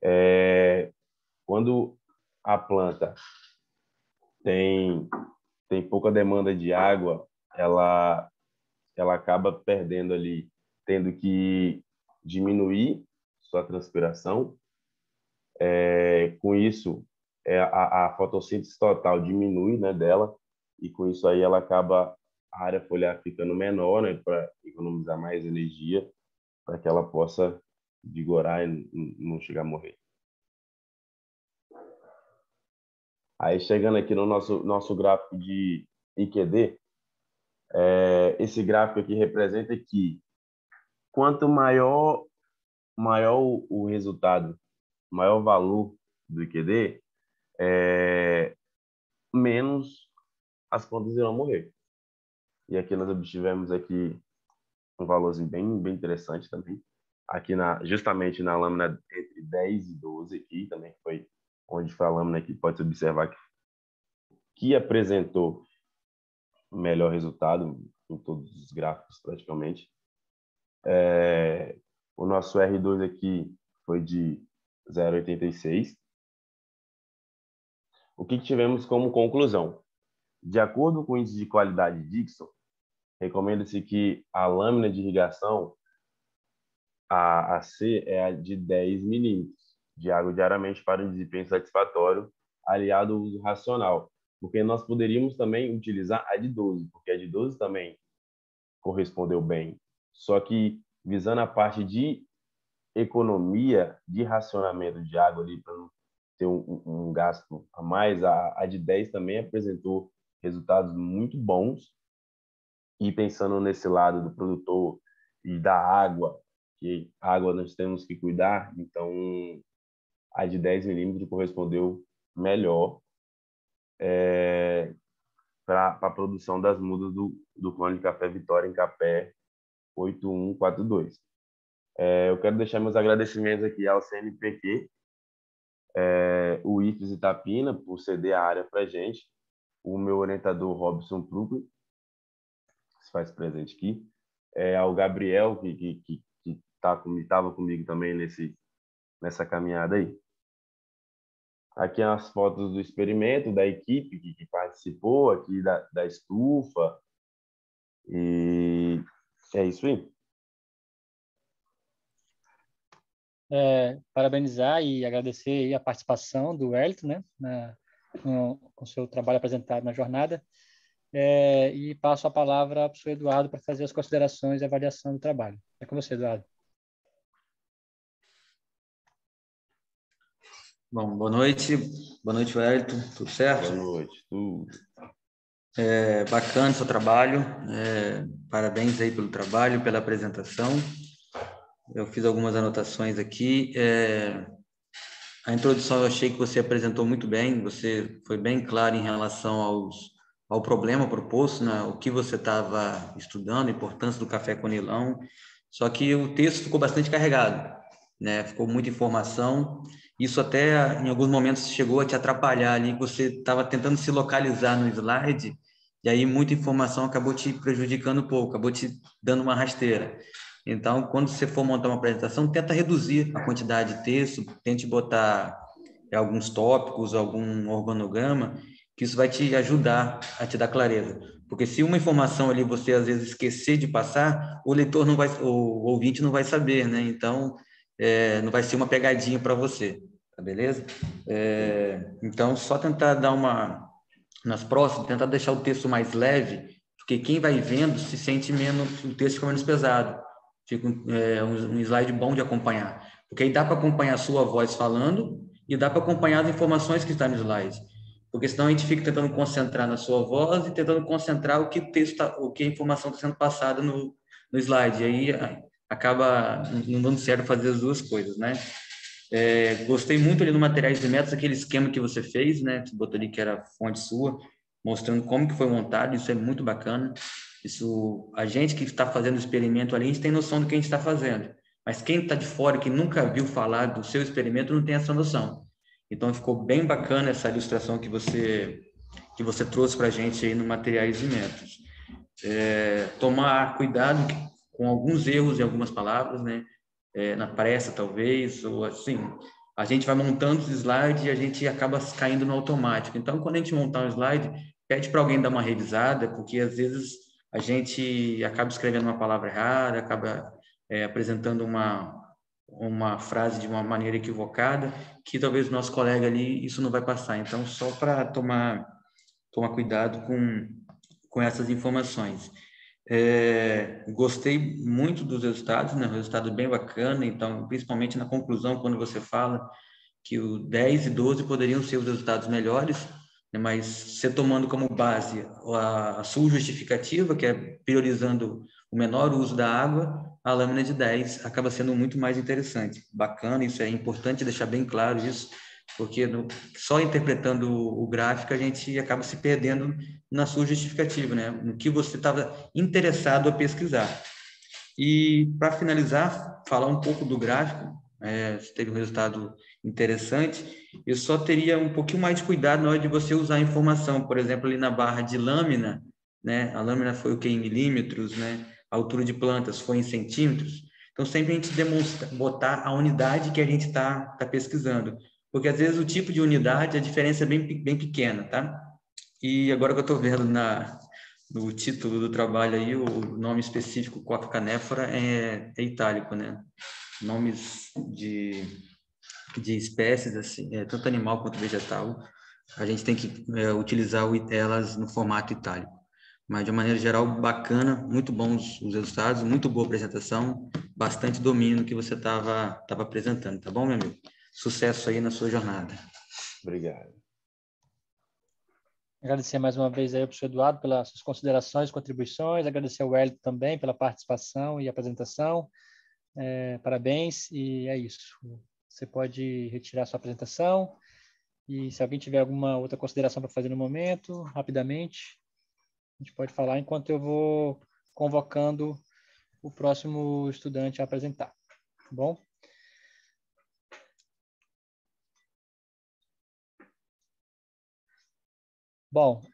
Quando a planta tem pouca demanda de água, ela acaba perdendo ali, tendo que diminuir sua transpiração. Com isso, a fotossíntese total diminui, né, dela, e com isso aí ela acaba, a área foliar ficando menor, né, para economizar mais energia, para que ela possa vigorar e não chegar a morrer. Aí, chegando aqui no nosso gráfico de IQD, esse gráfico aqui representa que quanto maior o resultado, maior o valor do IQD, menos as plantas irão morrer. E aqui nós obtivemos aqui um valorzinho bem interessante também. Aqui justamente na lâmina entre 10 e 12 aqui também, que foi onde foi a lâmina que pode-se observar que apresentou melhor resultado em todos os gráficos praticamente. O nosso R2 aqui foi de 0,86. O que tivemos como conclusão? De acordo com o índice de qualidade Dixon, recomenda-se que a lâmina de irrigação, a AC, é a de 10 milímetros de água diariamente para um desempenho satisfatório, aliado ao uso racional. Porque nós poderíamos também utilizar a de 12, porque a de 12 também correspondeu bem. Só que, visando a parte de economia de racionamento de água ali, para não ter um gasto a mais, a de 10 também apresentou resultados muito bons. E pensando nesse lado do produtor e da água, que a água nós temos que cuidar, então a de 10 milímetros correspondeu melhor para a produção das mudas do clone de café Vitória em Capé 8142. Eu quero deixar meus agradecimentos aqui ao CNPq, o IFES Itapina, por ceder a área para a gente, o meu orientador Robson Prucco, que se faz presente aqui, ao Gabriel, que estava comigo também nessa caminhada aí. Aqui as fotos do experimento, da equipe que participou, aqui da estufa. E é isso aí. Parabenizar e agradecer aí a participação do Wellington, né, com o seu trabalho apresentado na jornada. E passo a palavra para o professor Eduardo para fazer as considerações e avaliação do trabalho. É com você, Eduardo. Bom, boa noite, Wellington, tudo certo? Boa noite, tudo. Bacana o seu trabalho, parabéns aí pelo trabalho, pela apresentação. Eu fiz algumas anotações aqui. A introdução eu achei que você apresentou muito bem, você foi bem claro em relação ao problema proposto, né? O que você estava estudando, a importância do café conilão, só que o texto ficou bastante carregado, né? Ficou muita informação, isso até em alguns momentos chegou a te atrapalhar ali, você estava tentando se localizar no slide, e aí muita informação acabou te prejudicando um pouco, acabou te dando uma rasteira. Então, quando você for montar uma apresentação, tenta reduzir a quantidade de texto, tente botar alguns tópicos, algum organograma, que isso vai te ajudar a te dar clareza. Porque se uma informação ali você às vezes esquecer de passar, o leitor não vai, o ouvinte não vai saber, né? Então, não vai ser uma pegadinha para você, tá beleza? Então, só tentar dar nas próximas, tentar deixar o texto mais leve, porque quem vai vendo se sente menos, o texto fica menos pesado. Fica um slide bom de acompanhar. Porque aí dá para acompanhar a sua voz falando e dá para acompanhar as informações que estão no slide. Porque senão a gente fica tentando concentrar na sua voz e tentando concentrar o que o texto o que a informação está sendo passada no slide. E aí acaba não dando certo fazer as duas coisas, né? Gostei muito ali no materiais e métodos, aquele esquema que você fez, né? Você botou ali que era fonte sua, mostrando como que foi montado, isso é muito bacana. Isso, a gente que está fazendo o experimento ali, a gente tem noção do que a gente está fazendo. Mas quem está de fora, que nunca viu falar do seu experimento, não tem essa noção. Então, ficou bem bacana essa ilustração que você trouxe para a gente aí no materiais e métodos. Tomar cuidado com alguns erros em algumas palavras, né? Na pressa, talvez, ou assim, a gente vai montando os slides e a gente acaba caindo no automático. Então, quando a gente montar um slide, pede para alguém dar uma revisada, porque às vezes a gente acaba escrevendo uma palavra errada, acaba apresentando uma frase de uma maneira equivocada, que talvez o nosso colega ali, isso não vai passar. Então, só para tomar cuidado com essas informações. Gostei muito dos resultados, né? Um resultado bem bacana, então, principalmente na conclusão, quando você fala que o 10 e 12 poderiam ser os resultados melhores, né? Mas você tomando como base a sua justificativa, que é priorizando o menor uso da água, a lâmina de 10 acaba sendo muito mais interessante. Bacana, isso é importante deixar bem claro isso, porque só interpretando o gráfico a gente acaba se perdendo na sua justificativa, né? No que você estava interessado a pesquisar. E, para finalizar, falar um pouco do gráfico, teve um resultado interessante, eu só teria um pouquinho mais de cuidado na hora de você usar a informação, por exemplo, ali na barra de lâmina, né? A lâmina foi o que em milímetros, né? A altura de plantas foi em centímetros. Então, sempre a gente demonstra, botar a unidade que a gente está pesquisando, porque às vezes o tipo de unidade, a diferença é bem pequena, tá? E agora que eu estou vendo no título do trabalho aí, o nome específico, Coca canephora, é itálico, né? Nomes de espécies, assim, tanto animal quanto vegetal, a gente tem que utilizar elas no formato itálico. Mas, de uma maneira geral, bacana, muito bons os resultados, muito boa apresentação, bastante domínio no que você estava apresentando, tá bom, meu amigo? Sucesso aí na sua jornada. Obrigado. Agradecer mais uma vez aí ao professor Eduardo pelas suas considerações e contribuições, agradecer ao Wellington também pela participação e apresentação. Parabéns, e é isso. Você pode retirar sua apresentação, e se alguém tiver alguma outra consideração para fazer no momento, rapidamente, a gente pode falar enquanto eu vou convocando o próximo estudante a apresentar, tá bom? Bom,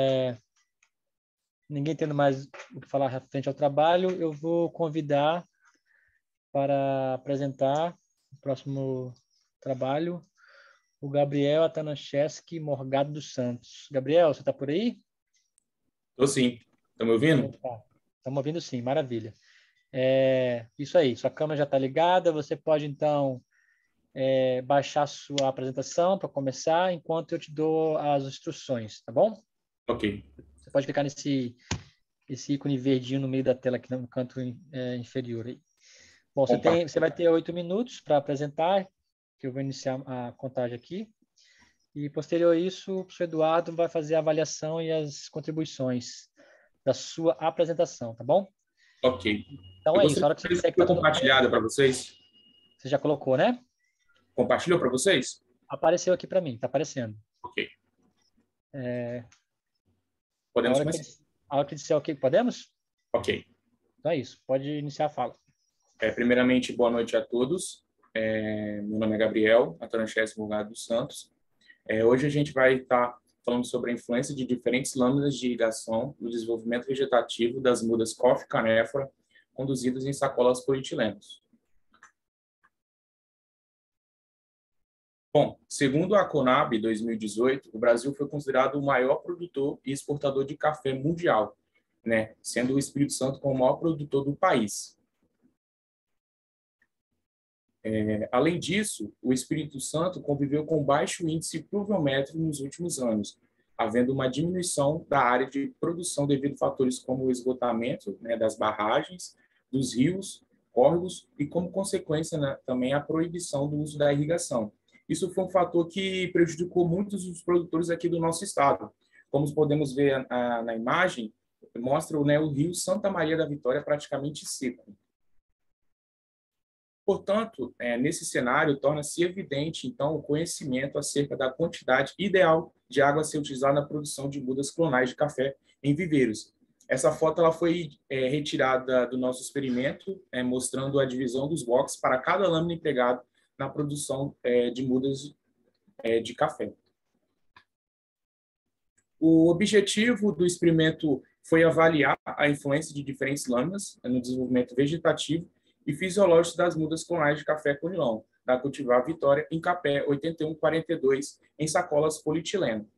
ninguém tendo mais o que falar referente ao trabalho, eu vou convidar para apresentar o próximo trabalho o Gabriel Atanaschewski Morgado dos Santos. Gabriel, você está por aí? Estou sim. Estão me ouvindo? Estamos ouvindo sim, maravilha. Isso aí, sua câmera já está ligada, você pode então baixar sua apresentação para começar, enquanto eu te dou as instruções, tá bom? Ok. Você pode clicar nesse ícone verdinho no meio da tela, aqui no canto inferior aí. Bom, você vai ter 8 minutos para apresentar, que eu vou iniciar a contagem aqui. E, posterior a isso, o professor Eduardo vai fazer a avaliação e as contribuições da sua apresentação, tá bom? Ok. Então é isso. A hora que você disser que está compartilhado para vocês? Você já colocou, né? Compartilhou para vocês? Apareceu aqui para mim, está aparecendo. Ok. Podemos começar? A hora que disser ok, podemos? Ok. Então é isso, pode iniciar a fala. Primeiramente, boa noite a todos. Meu nome é Gabriel Atanaschewski Morgado dos Santos. Hoje a gente vai estar falando sobre a influência de diferentes lâminas de irrigação no desenvolvimento vegetativo das mudas Coffea canephora conduzidas em sacolas polietilenos. Bom, segundo a Conab 2018, o Brasil foi considerado o maior produtor e exportador de café mundial, né? Sendo o Espírito Santo como o maior produtor do país. Além disso, o Espírito Santo conviveu com baixo índice pluviométrico nos últimos anos, havendo uma diminuição da área de produção devido a fatores como o esgotamento, né, das barragens, dos rios, córregos e, como consequência, né, também a proibição do uso da irrigação. Isso foi um fator que prejudicou muitos dos produtores aqui do nosso estado. Como podemos ver na imagem, mostra, né, o rio Santa Maria da Vitória praticamente seco. Portanto, nesse cenário, torna-se evidente, então, o conhecimento acerca da quantidade ideal de água a ser utilizada na produção de mudas clonais de café em viveiros. Essa foto ela foi retirada do nosso experimento, mostrando a divisão dos boxes para cada lâmina empregada na produção de mudas de café. O objetivo do experimento foi avaliar a influência de diferentes lâminas no desenvolvimento vegetativo e fisiológico das mudas clonais de café conilon, da cultivar Vitória, em Capé 8142, em sacolas polietileno.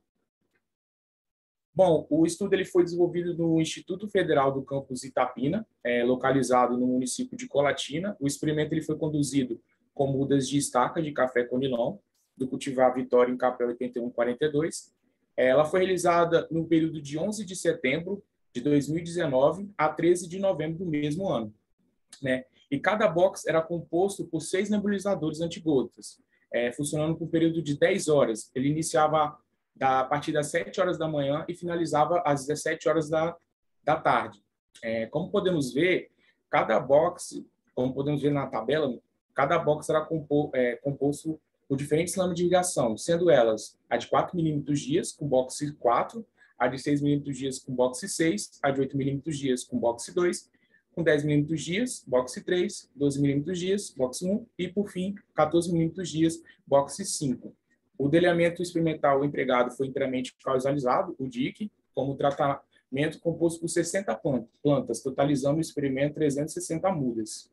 Bom, o estudo ele foi desenvolvido no Instituto Federal do Campus Itapina, localizado no município de Colatina. O experimento ele foi conduzido com mudas de estaca de café conilon, do cultivar Vitória, em Capé 8142. Ela foi realizada no período de 11 de setembro de 2019 a 13 de novembro do mesmo ano, né? E cada box era composto por 6 nebulizadores antigotas, funcionando por um período de 10 horas. Ele iniciava a partir das 7 horas da manhã e finalizava às 17 horas da tarde. Como podemos ver, cada box, como podemos ver na tabela, cada box era composto por diferentes lâminas de irrigação, sendo elas a de 4 milímetros dias, com box 4, a de 6 milímetros dias, com box 6, a de 8 milímetros dias, com box 2, com 10 milímetros dias, box 3, 12 milímetros dias, box 1 e, por fim, 14 milímetros dias, box 5. O delineamento experimental empregado foi inteiramente causalizado, o DIC, como tratamento composto por 60 plantas, totalizando no experimento 360 mudas.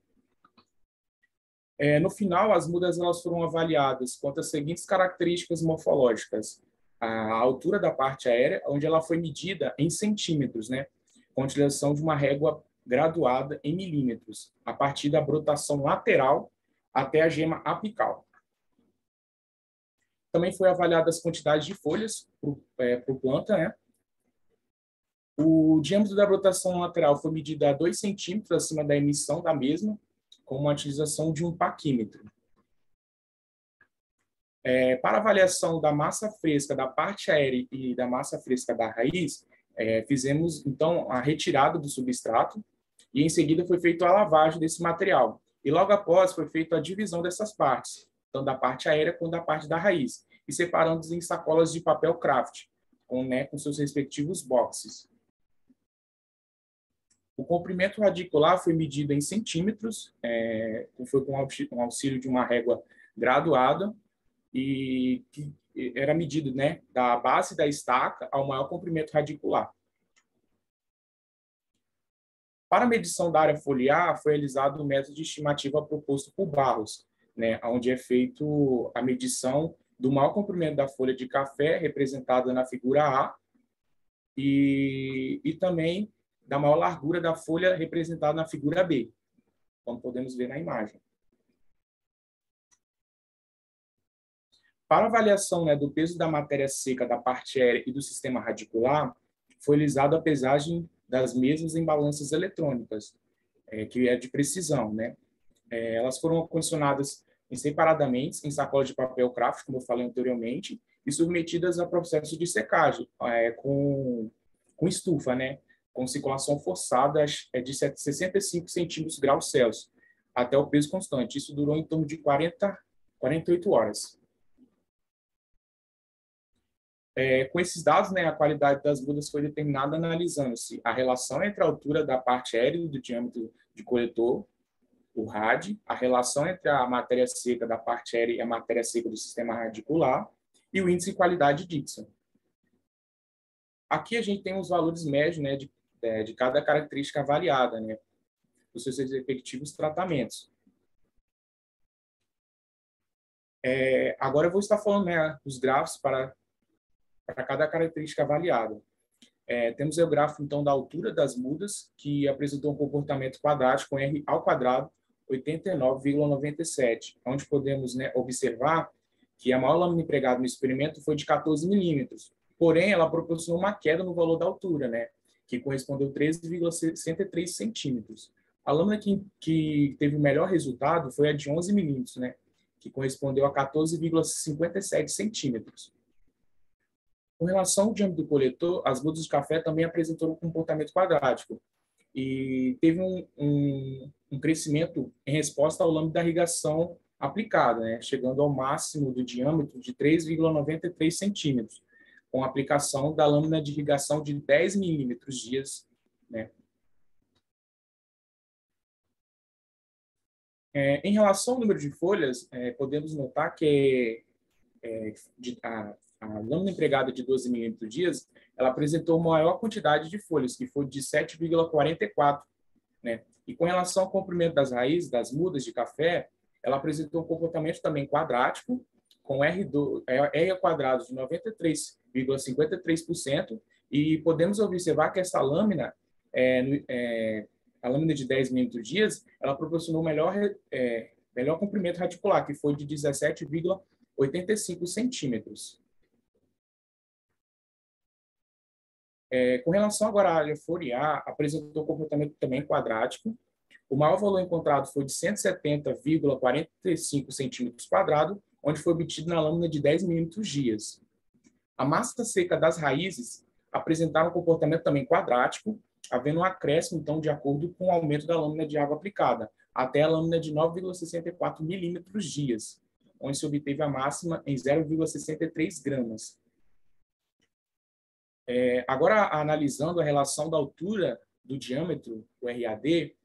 No final, as mudas elas foram avaliadas quanto às seguintes características morfológicas. A altura da parte aérea, onde ela foi medida em centímetros, né, com a utilização de uma régua graduada em milímetros, a partir da brotação lateral até a gema apical. Também foi avaliada as quantidades de folhas por planta, né? O diâmetro da brotação lateral foi medido a 2 centímetros acima da emissão da mesma, com a utilização de um paquímetro. Para avaliação da massa fresca da parte aérea e da massa fresca da raiz, fizemos, então, a retirada do substrato e, em seguida, foi feita a lavagem desse material. E, logo após, foi feita a divisão dessas partes, tanto da parte aérea quanto da parte da raiz, e separando-os em sacolas de papel craft, com seus respectivos boxes. O comprimento radicular foi medido em centímetros, foi com auxílio de uma régua graduada, e que era medido, né, da base da estaca ao maior comprimento radicular. Para a medição da área foliar, foi realizado o método de estimativa proposto por Barros, né, onde é feito a medição do maior comprimento da folha de café, representada na figura A, e também da maior largura da folha, representada na figura B, como podemos ver na imagem. Para avaliação, né, do peso da matéria seca da parte aérea e do sistema radicular, foi realizada a pesagem das mesmas em balanças eletrônicas, que é de precisão, né? Elas foram condicionadas separadamente em sacolas de papel craft, como eu falei anteriormente, e submetidas a processo de secagem com estufa, né? Com circulação forçada de 65 centímetros graus Celsius, até o peso constante. Isso durou em torno de 48 horas. Com esses dados, né, a qualidade das mudas foi determinada analisando-se a relação entre a altura da parte aérea e do diâmetro de coletor, o RAD, a relação entre a matéria seca da parte aérea e a matéria seca do sistema radicular e o índice de qualidade Dixon. Aqui a gente tem os valores médios, né, de cada característica avaliada, né, dos seus respectivos tratamentos. Agora eu vou estar falando, né, os gráficos para cada característica avaliada. Temos o gráfico, então, da altura das mudas, que apresentou um comportamento quadrático com R ao quadrado 89,97, onde podemos, né, observar que a maior lâmina empregada no experimento foi de 14 milímetros, porém, ela proporcionou uma queda no valor da altura, né, que correspondeu a 13,63 centímetros. A lâmina que teve o melhor resultado foi a de 11 milímetros, né, que correspondeu a 14,57 centímetros. Com relação ao diâmetro do coletor, as mudas de café também apresentaram um comportamento quadrático e teve um crescimento em resposta ao lâmina da irrigação aplicada, né, chegando ao máximo do diâmetro de 3,93 centímetros, com a aplicação da lâmina de irrigação de 10 milímetros dias, né. Em relação ao número de folhas, podemos notar que a lâmina empregada de 12 milímetros dias, ela apresentou maior quantidade de folhas, que foi de 7,44, né? E com relação ao comprimento das raízes, das mudas de café, ela apresentou um comportamento também quadrático, com R ao quadrado de 93,53%, e podemos observar que essa lâmina, a lâmina de 10 milímetros dias, ela proporcionou melhor comprimento radicular, que foi de 17,85 centímetros. Com relação agora à área foliar, apresentou um comportamento também quadrático. O maior valor encontrado foi de 170,45 centímetros quadrados, onde foi obtido na lâmina de 10 milímetros dias. A massa seca das raízes apresentaram um comportamento também quadrático, havendo um acréscimo, então, de acordo com o aumento da lâmina de água aplicada, até a lâmina de 9,64 milímetros dias, onde se obteve a máxima em 0,63 gramas. Agora, analisando a relação da altura do diâmetro, o RAD,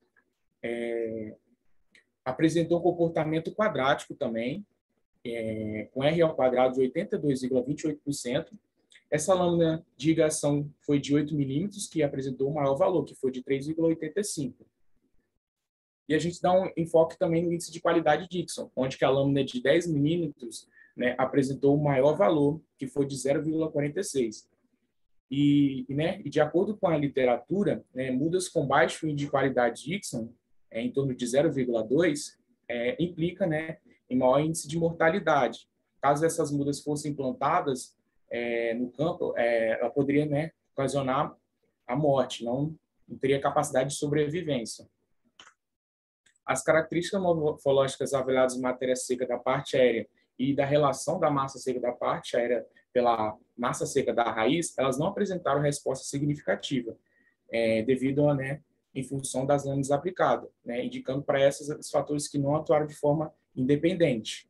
apresentou um comportamento quadrático também, com R ao quadrado de 82,28%. Essa lâmina de irrigação foi de 8 milímetros, que apresentou o maior valor, que foi de 3,85. E a gente dá um enfoque também no índice de qualidade Dixon, onde que a lâmina de 10 milímetros, né, apresentou o maior valor, que foi de 0,46. E de acordo com a literatura, né, mudas com baixo índice de qualidade Dixon, em torno de 0,2, implica, né, em maior índice de mortalidade. Caso essas mudas fossem implantadas no campo, ela poderia, né, ocasionar a morte, não teria capacidade de sobrevivência. As características morfológicas avaliadas em matéria seca da parte aérea e da relação da massa seca da parte aérea pela massa seca da raiz, elas não apresentaram resposta significativa, devido a, né, em função das lâminas aplicadas, né, indicando para esses fatores que não atuaram de forma independente.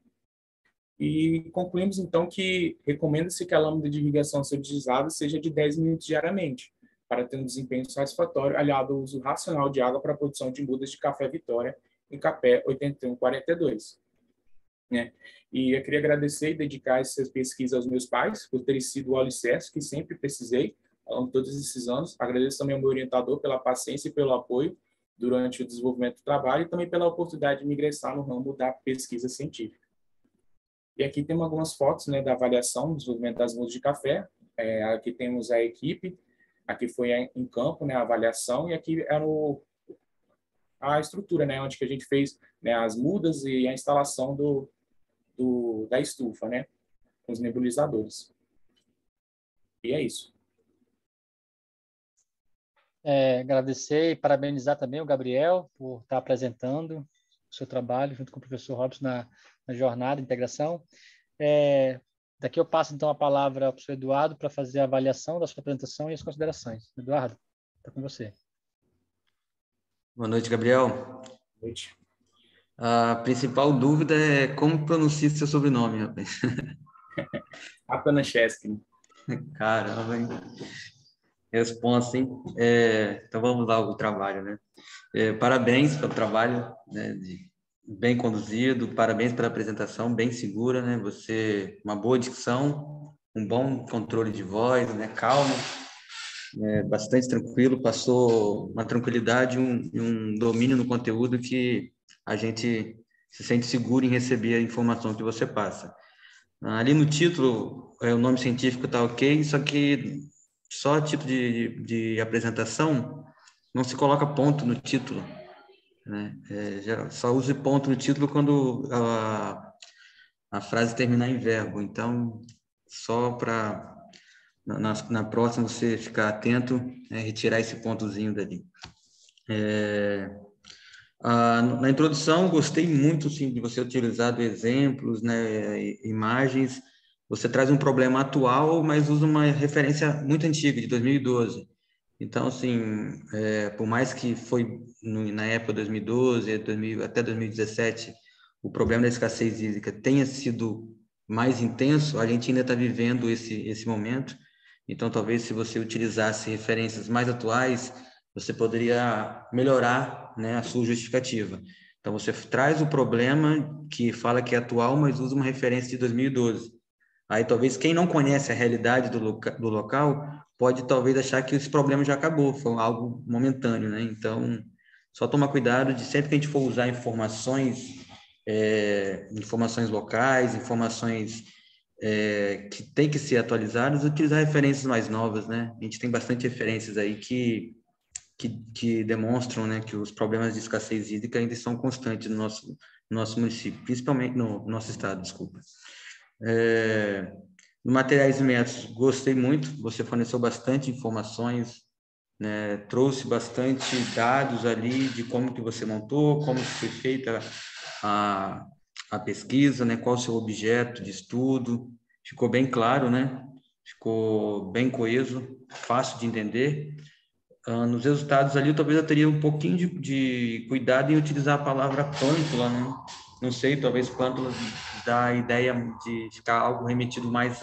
E concluímos, então, que recomenda-se que a lâmina de irrigação a ser utilizada seja de 10 minutos diariamente, para ter um desempenho satisfatório, aliado ao uso racional de água para a produção de mudas de café Vitória em Capé 8142. Né? E eu queria agradecer e dedicar essa pesquisa aos meus pais, por terem sido o alicerce que sempre precisei ao longo de todos esses anos. Agradeço também ao meu orientador pela paciência e pelo apoio durante o desenvolvimento do trabalho e também pela oportunidade de me ingressar no ramo da pesquisa científica. E aqui temos algumas fotos, né, da avaliação do desenvolvimento das mudas de café. Aqui temos a equipe, aqui foi em campo, né, a avaliação, e aqui era a estrutura, né, onde que a gente fez, né, as mudas e a instalação da estufa, né, com os nebulizadores. E é isso. Agradecer e parabenizar também o Gabriel por estar apresentando o seu trabalho junto com o professor Robson na jornada de integração. Daqui eu passo, então, a palavra ao professor Eduardo para fazer a avaliação da sua apresentação e as considerações. Eduardo, está com você. Boa noite, Gabriel. Boa noite. A principal dúvida é como pronuncia seu sobrenome, rapaz. Atanashevsky. Caramba, hein? Responsa, hein? Então vamos lá ao trabalho, né? Parabéns pelo trabalho, né, bem conduzido, parabéns pela apresentação, bem segura, né? Você, uma boa dicção, um bom controle de voz, né? Calmo, bastante tranquilo, passou uma tranquilidade e um domínio no conteúdo que a gente se sente seguro em receber a informação que você passa. Ali no título, o nome científico está ok, só que só a título de apresentação não se coloca ponto no título, né? Só use ponto no título quando a frase terminar em verbo. Então, só para na próxima você ficar atento, retirar esse pontozinho dali. Na introdução, gostei muito, sim, de você utilizar exemplos, né, imagens. Você traz um problema atual, mas usa uma referência muito antiga, de 2012. Então, assim, por mais que foi na época de 2012, até 2017, o problema da escassez hídrica tenha sido mais intenso, a gente ainda está vivendo esse momento. Então, talvez se você utilizasse referências mais atuais, você poderia melhorar, né, a sua justificativa. Então, você traz o problema que fala que é atual, mas usa uma referência de 2012. Aí, talvez, quem não conhece a realidade do local pode, talvez, achar que esse problema já acabou, foi algo momentâneo, né? Então, só tomar cuidado de sempre que a gente for usar informações locais, informações que tem que ser atualizadas, utilizar referências mais novas, né? A gente tem bastante referências aí que demonstram, né, que os problemas de escassez hídrica ainda são constantes no nosso município, principalmente no nosso estado, desculpa. No materiais e métodos, gostei muito, você forneceu bastante informações, né, trouxe bastante dados ali de como que você montou, como foi feita a pesquisa, né, qual o seu objeto de estudo, ficou bem claro, né? ficou bem coeso, fácil de entender. Nos resultados ali, talvez eu teria um pouquinho de cuidado em utilizar a palavra plântula, né? Não sei, talvez plântula dá a ideia de ficar algo remetido mais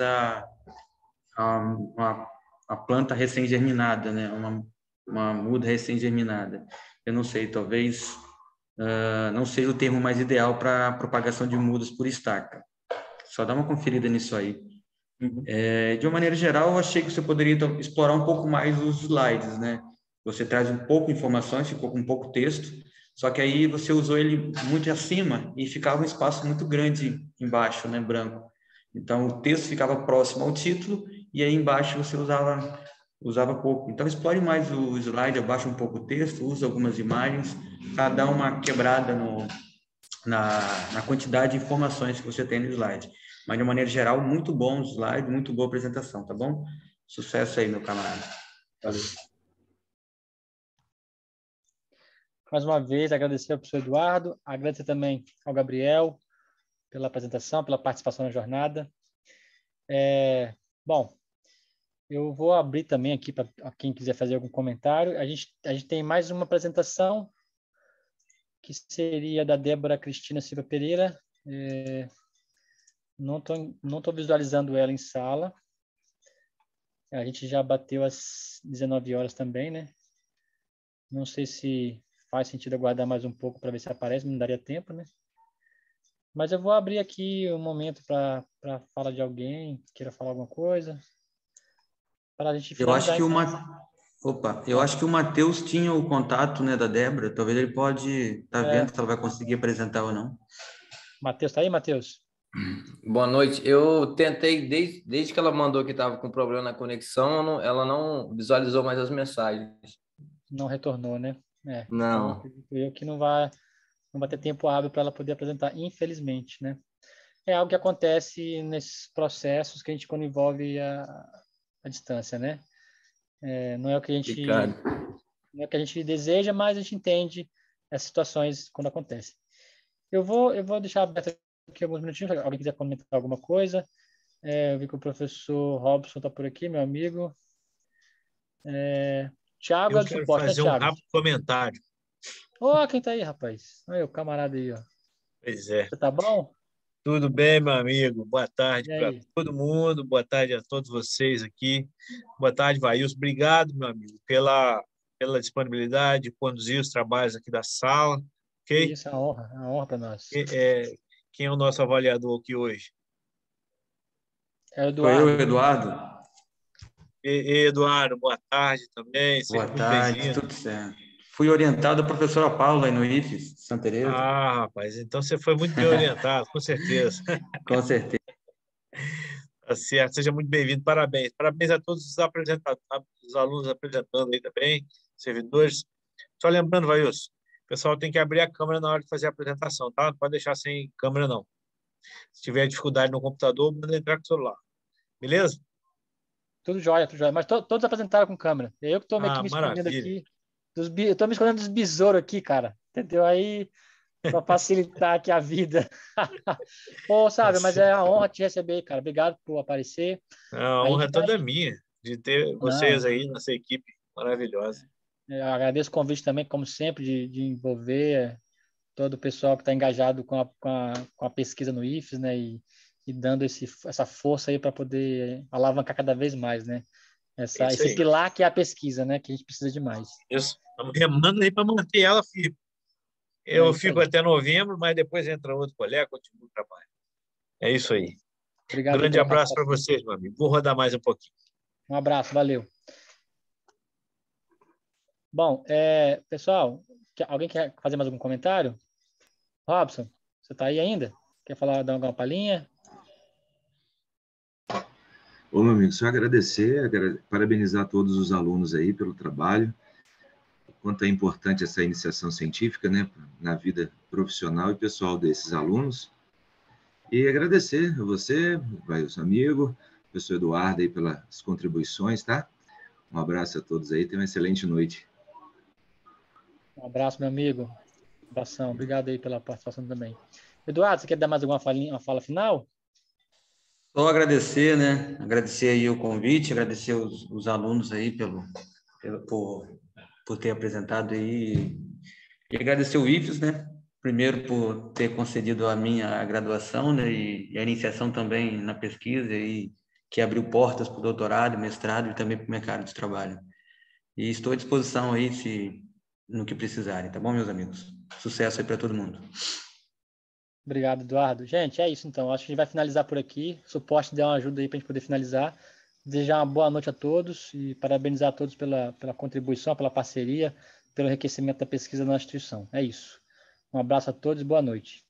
a planta recém-germinada, né? Uma muda recém-germinada. Eu não sei, talvez não seja o termo mais ideal para propagação de mudas por estaca. Só dá uma conferida nisso aí. De uma maneira geral, eu achei que você poderia explorar um pouco mais os slides, né? Você traz um pouco de informações, ficou com um pouco texto, só que aí você usou ele muito acima e ficava um espaço muito grande embaixo, né, branco. Então, o texto ficava próximo ao título e aí embaixo você usava pouco. Então, explore mais o slide, abaixa um pouco o texto, usa algumas imagens, para dar uma quebrada na quantidade de informações que você tem no slide. Mas, de uma maneira geral, muito bom o slide, muito boa apresentação, tá bom? Sucesso aí, meu camarada. Valeu. Mais uma vez, agradecer ao professor Eduardo, agradecer também ao Gabriel pela apresentação, pela participação na jornada. Bom, eu vou abrir também aqui para quem quiser fazer algum comentário. A gente tem mais uma apresentação, que seria da Débora Cristina Silva Pereira. Não tô visualizando ela em sala. A gente já bateu às 19 horas também, né? Não sei se faz sentido aguardar mais um pouco para ver se aparece, não daria tempo, né? Mas eu vou abrir aqui um momento para fala de alguém, queira falar alguma coisa, para a gente finalizar. Eu acho que o Matheus tinha o contato, né, da Débora, talvez ele pode estar vendo se ela vai conseguir apresentar ou não. Matheus, tá aí, Matheus? Boa noite. Eu tentei, desde que ela mandou que estava com problema na conexão, ela não visualizou mais as mensagens. Não retornou, né? Não. Então, acredito eu que não vai ter tempo hábil para ela poder apresentar, infelizmente, né? É algo que acontece nesses processos que a gente, quando envolve a distância, né? Não é o que a gente não é o que a gente deseja, mas a gente entende as situações quando acontecem. Eu vou deixar aberto aqui alguns minutinhos, se alguém quiser comentar alguma coisa. Eu vi que o professor Robson está por aqui, meu amigo. Tiago é do suporte, né, fazer um Tiago? rápido comentário. Quem tá aí, rapaz? Olha o camarada aí, ó. Pois é. Você tá bom? Tudo bem, meu amigo? Boa tarde E para aí? todo mundo. Boa tarde a todos vocês aqui. Boa tarde, Vailson. Obrigado, meu amigo, pela disponibilidade de conduzir os trabalhos aqui da sala. Ok? Isso é uma honra para nós. Quem é o nosso avaliador aqui hoje? É o Sou eu, Eduardo. Eduardo. Eduardo, boa tarde também. Seja Boa muito tarde, bem-vindo. tudo certo. Fui orientado a professora Paula aí no IFES, Santa Teresa. Rapaz, então você foi muito bem orientado, com certeza. Com certeza. Tá certo, seja muito bem-vindo, parabéns. Parabéns a todos os alunos apresentando aí também, servidores. Só lembrando, Vailson, o pessoal tem que abrir a câmera na hora de fazer a apresentação, tá? Não pode deixar sem câmera, não. Se tiver dificuldade no computador, manda entrar com o celular. Beleza? Tudo jóia, tudo jóia. Mas todos apresentaram com câmera. Eu que estou aqui me escondendo maravilha. aqui. Eu estou me escondendo dos besouros aqui, cara. Entendeu? Aí, para facilitar aqui a vida. Sabe, mas é uma honra te receber, cara. Obrigado por aparecer. A honra é toda minha de ter vocês aí nessa equipe maravilhosa. Eu agradeço o convite também, como sempre, de envolver todo o pessoal que está engajado com a pesquisa no IFES, né? E dando essa força aí para poder alavancar cada vez mais, né? Esse pilar que é a pesquisa, né? Que a gente precisa de mais. Isso. Estamos remando aí para manter ela firme. Eu fico até novembro, mas depois entra outro colega, continua o trabalho. É isso aí. Obrigado. Grande abraço para vocês, meu amigo. Vou rodar mais um pouquinho. Um abraço, valeu. Bom, pessoal, alguém quer fazer mais algum comentário? Robson, você está aí ainda? Quer falar, dar uma palhinha? Ô, meu amigo, só agradecer, parabenizar todos os alunos aí pelo trabalho, o quanto é importante essa iniciação científica, né, na vida profissional e pessoal desses alunos, e agradecer a você, Vailson amigo, professor Eduardo aí pelas contribuições, tá? Um abraço a todos aí, tenham uma excelente noite. Um abraço, meu amigo. Um abração, obrigado aí pela participação também. Eduardo, você quer dar mais alguma fala final? Só agradecer, né? Agradecer aí o convite, agradecer os alunos aí por ter apresentado aí e agradecer o IFES, né? Primeiro por ter concedido a minha graduação, né? E a iniciação também na pesquisa e que abriu portas para o doutorado, mestrado e também para o mercado de trabalho. E estou à disposição aí no que precisarem, tá bom, meus amigos? Sucesso aí para todo mundo. Obrigado, Eduardo. Gente, é isso então. Acho que a gente vai finalizar por aqui. O suporte deu uma ajuda aí para a gente poder finalizar. Desejar uma boa noite a todos e parabenizar a todos pela contribuição, pela parceria, pelo enriquecimento da pesquisa na instituição. É isso. Um abraço a todos e boa noite.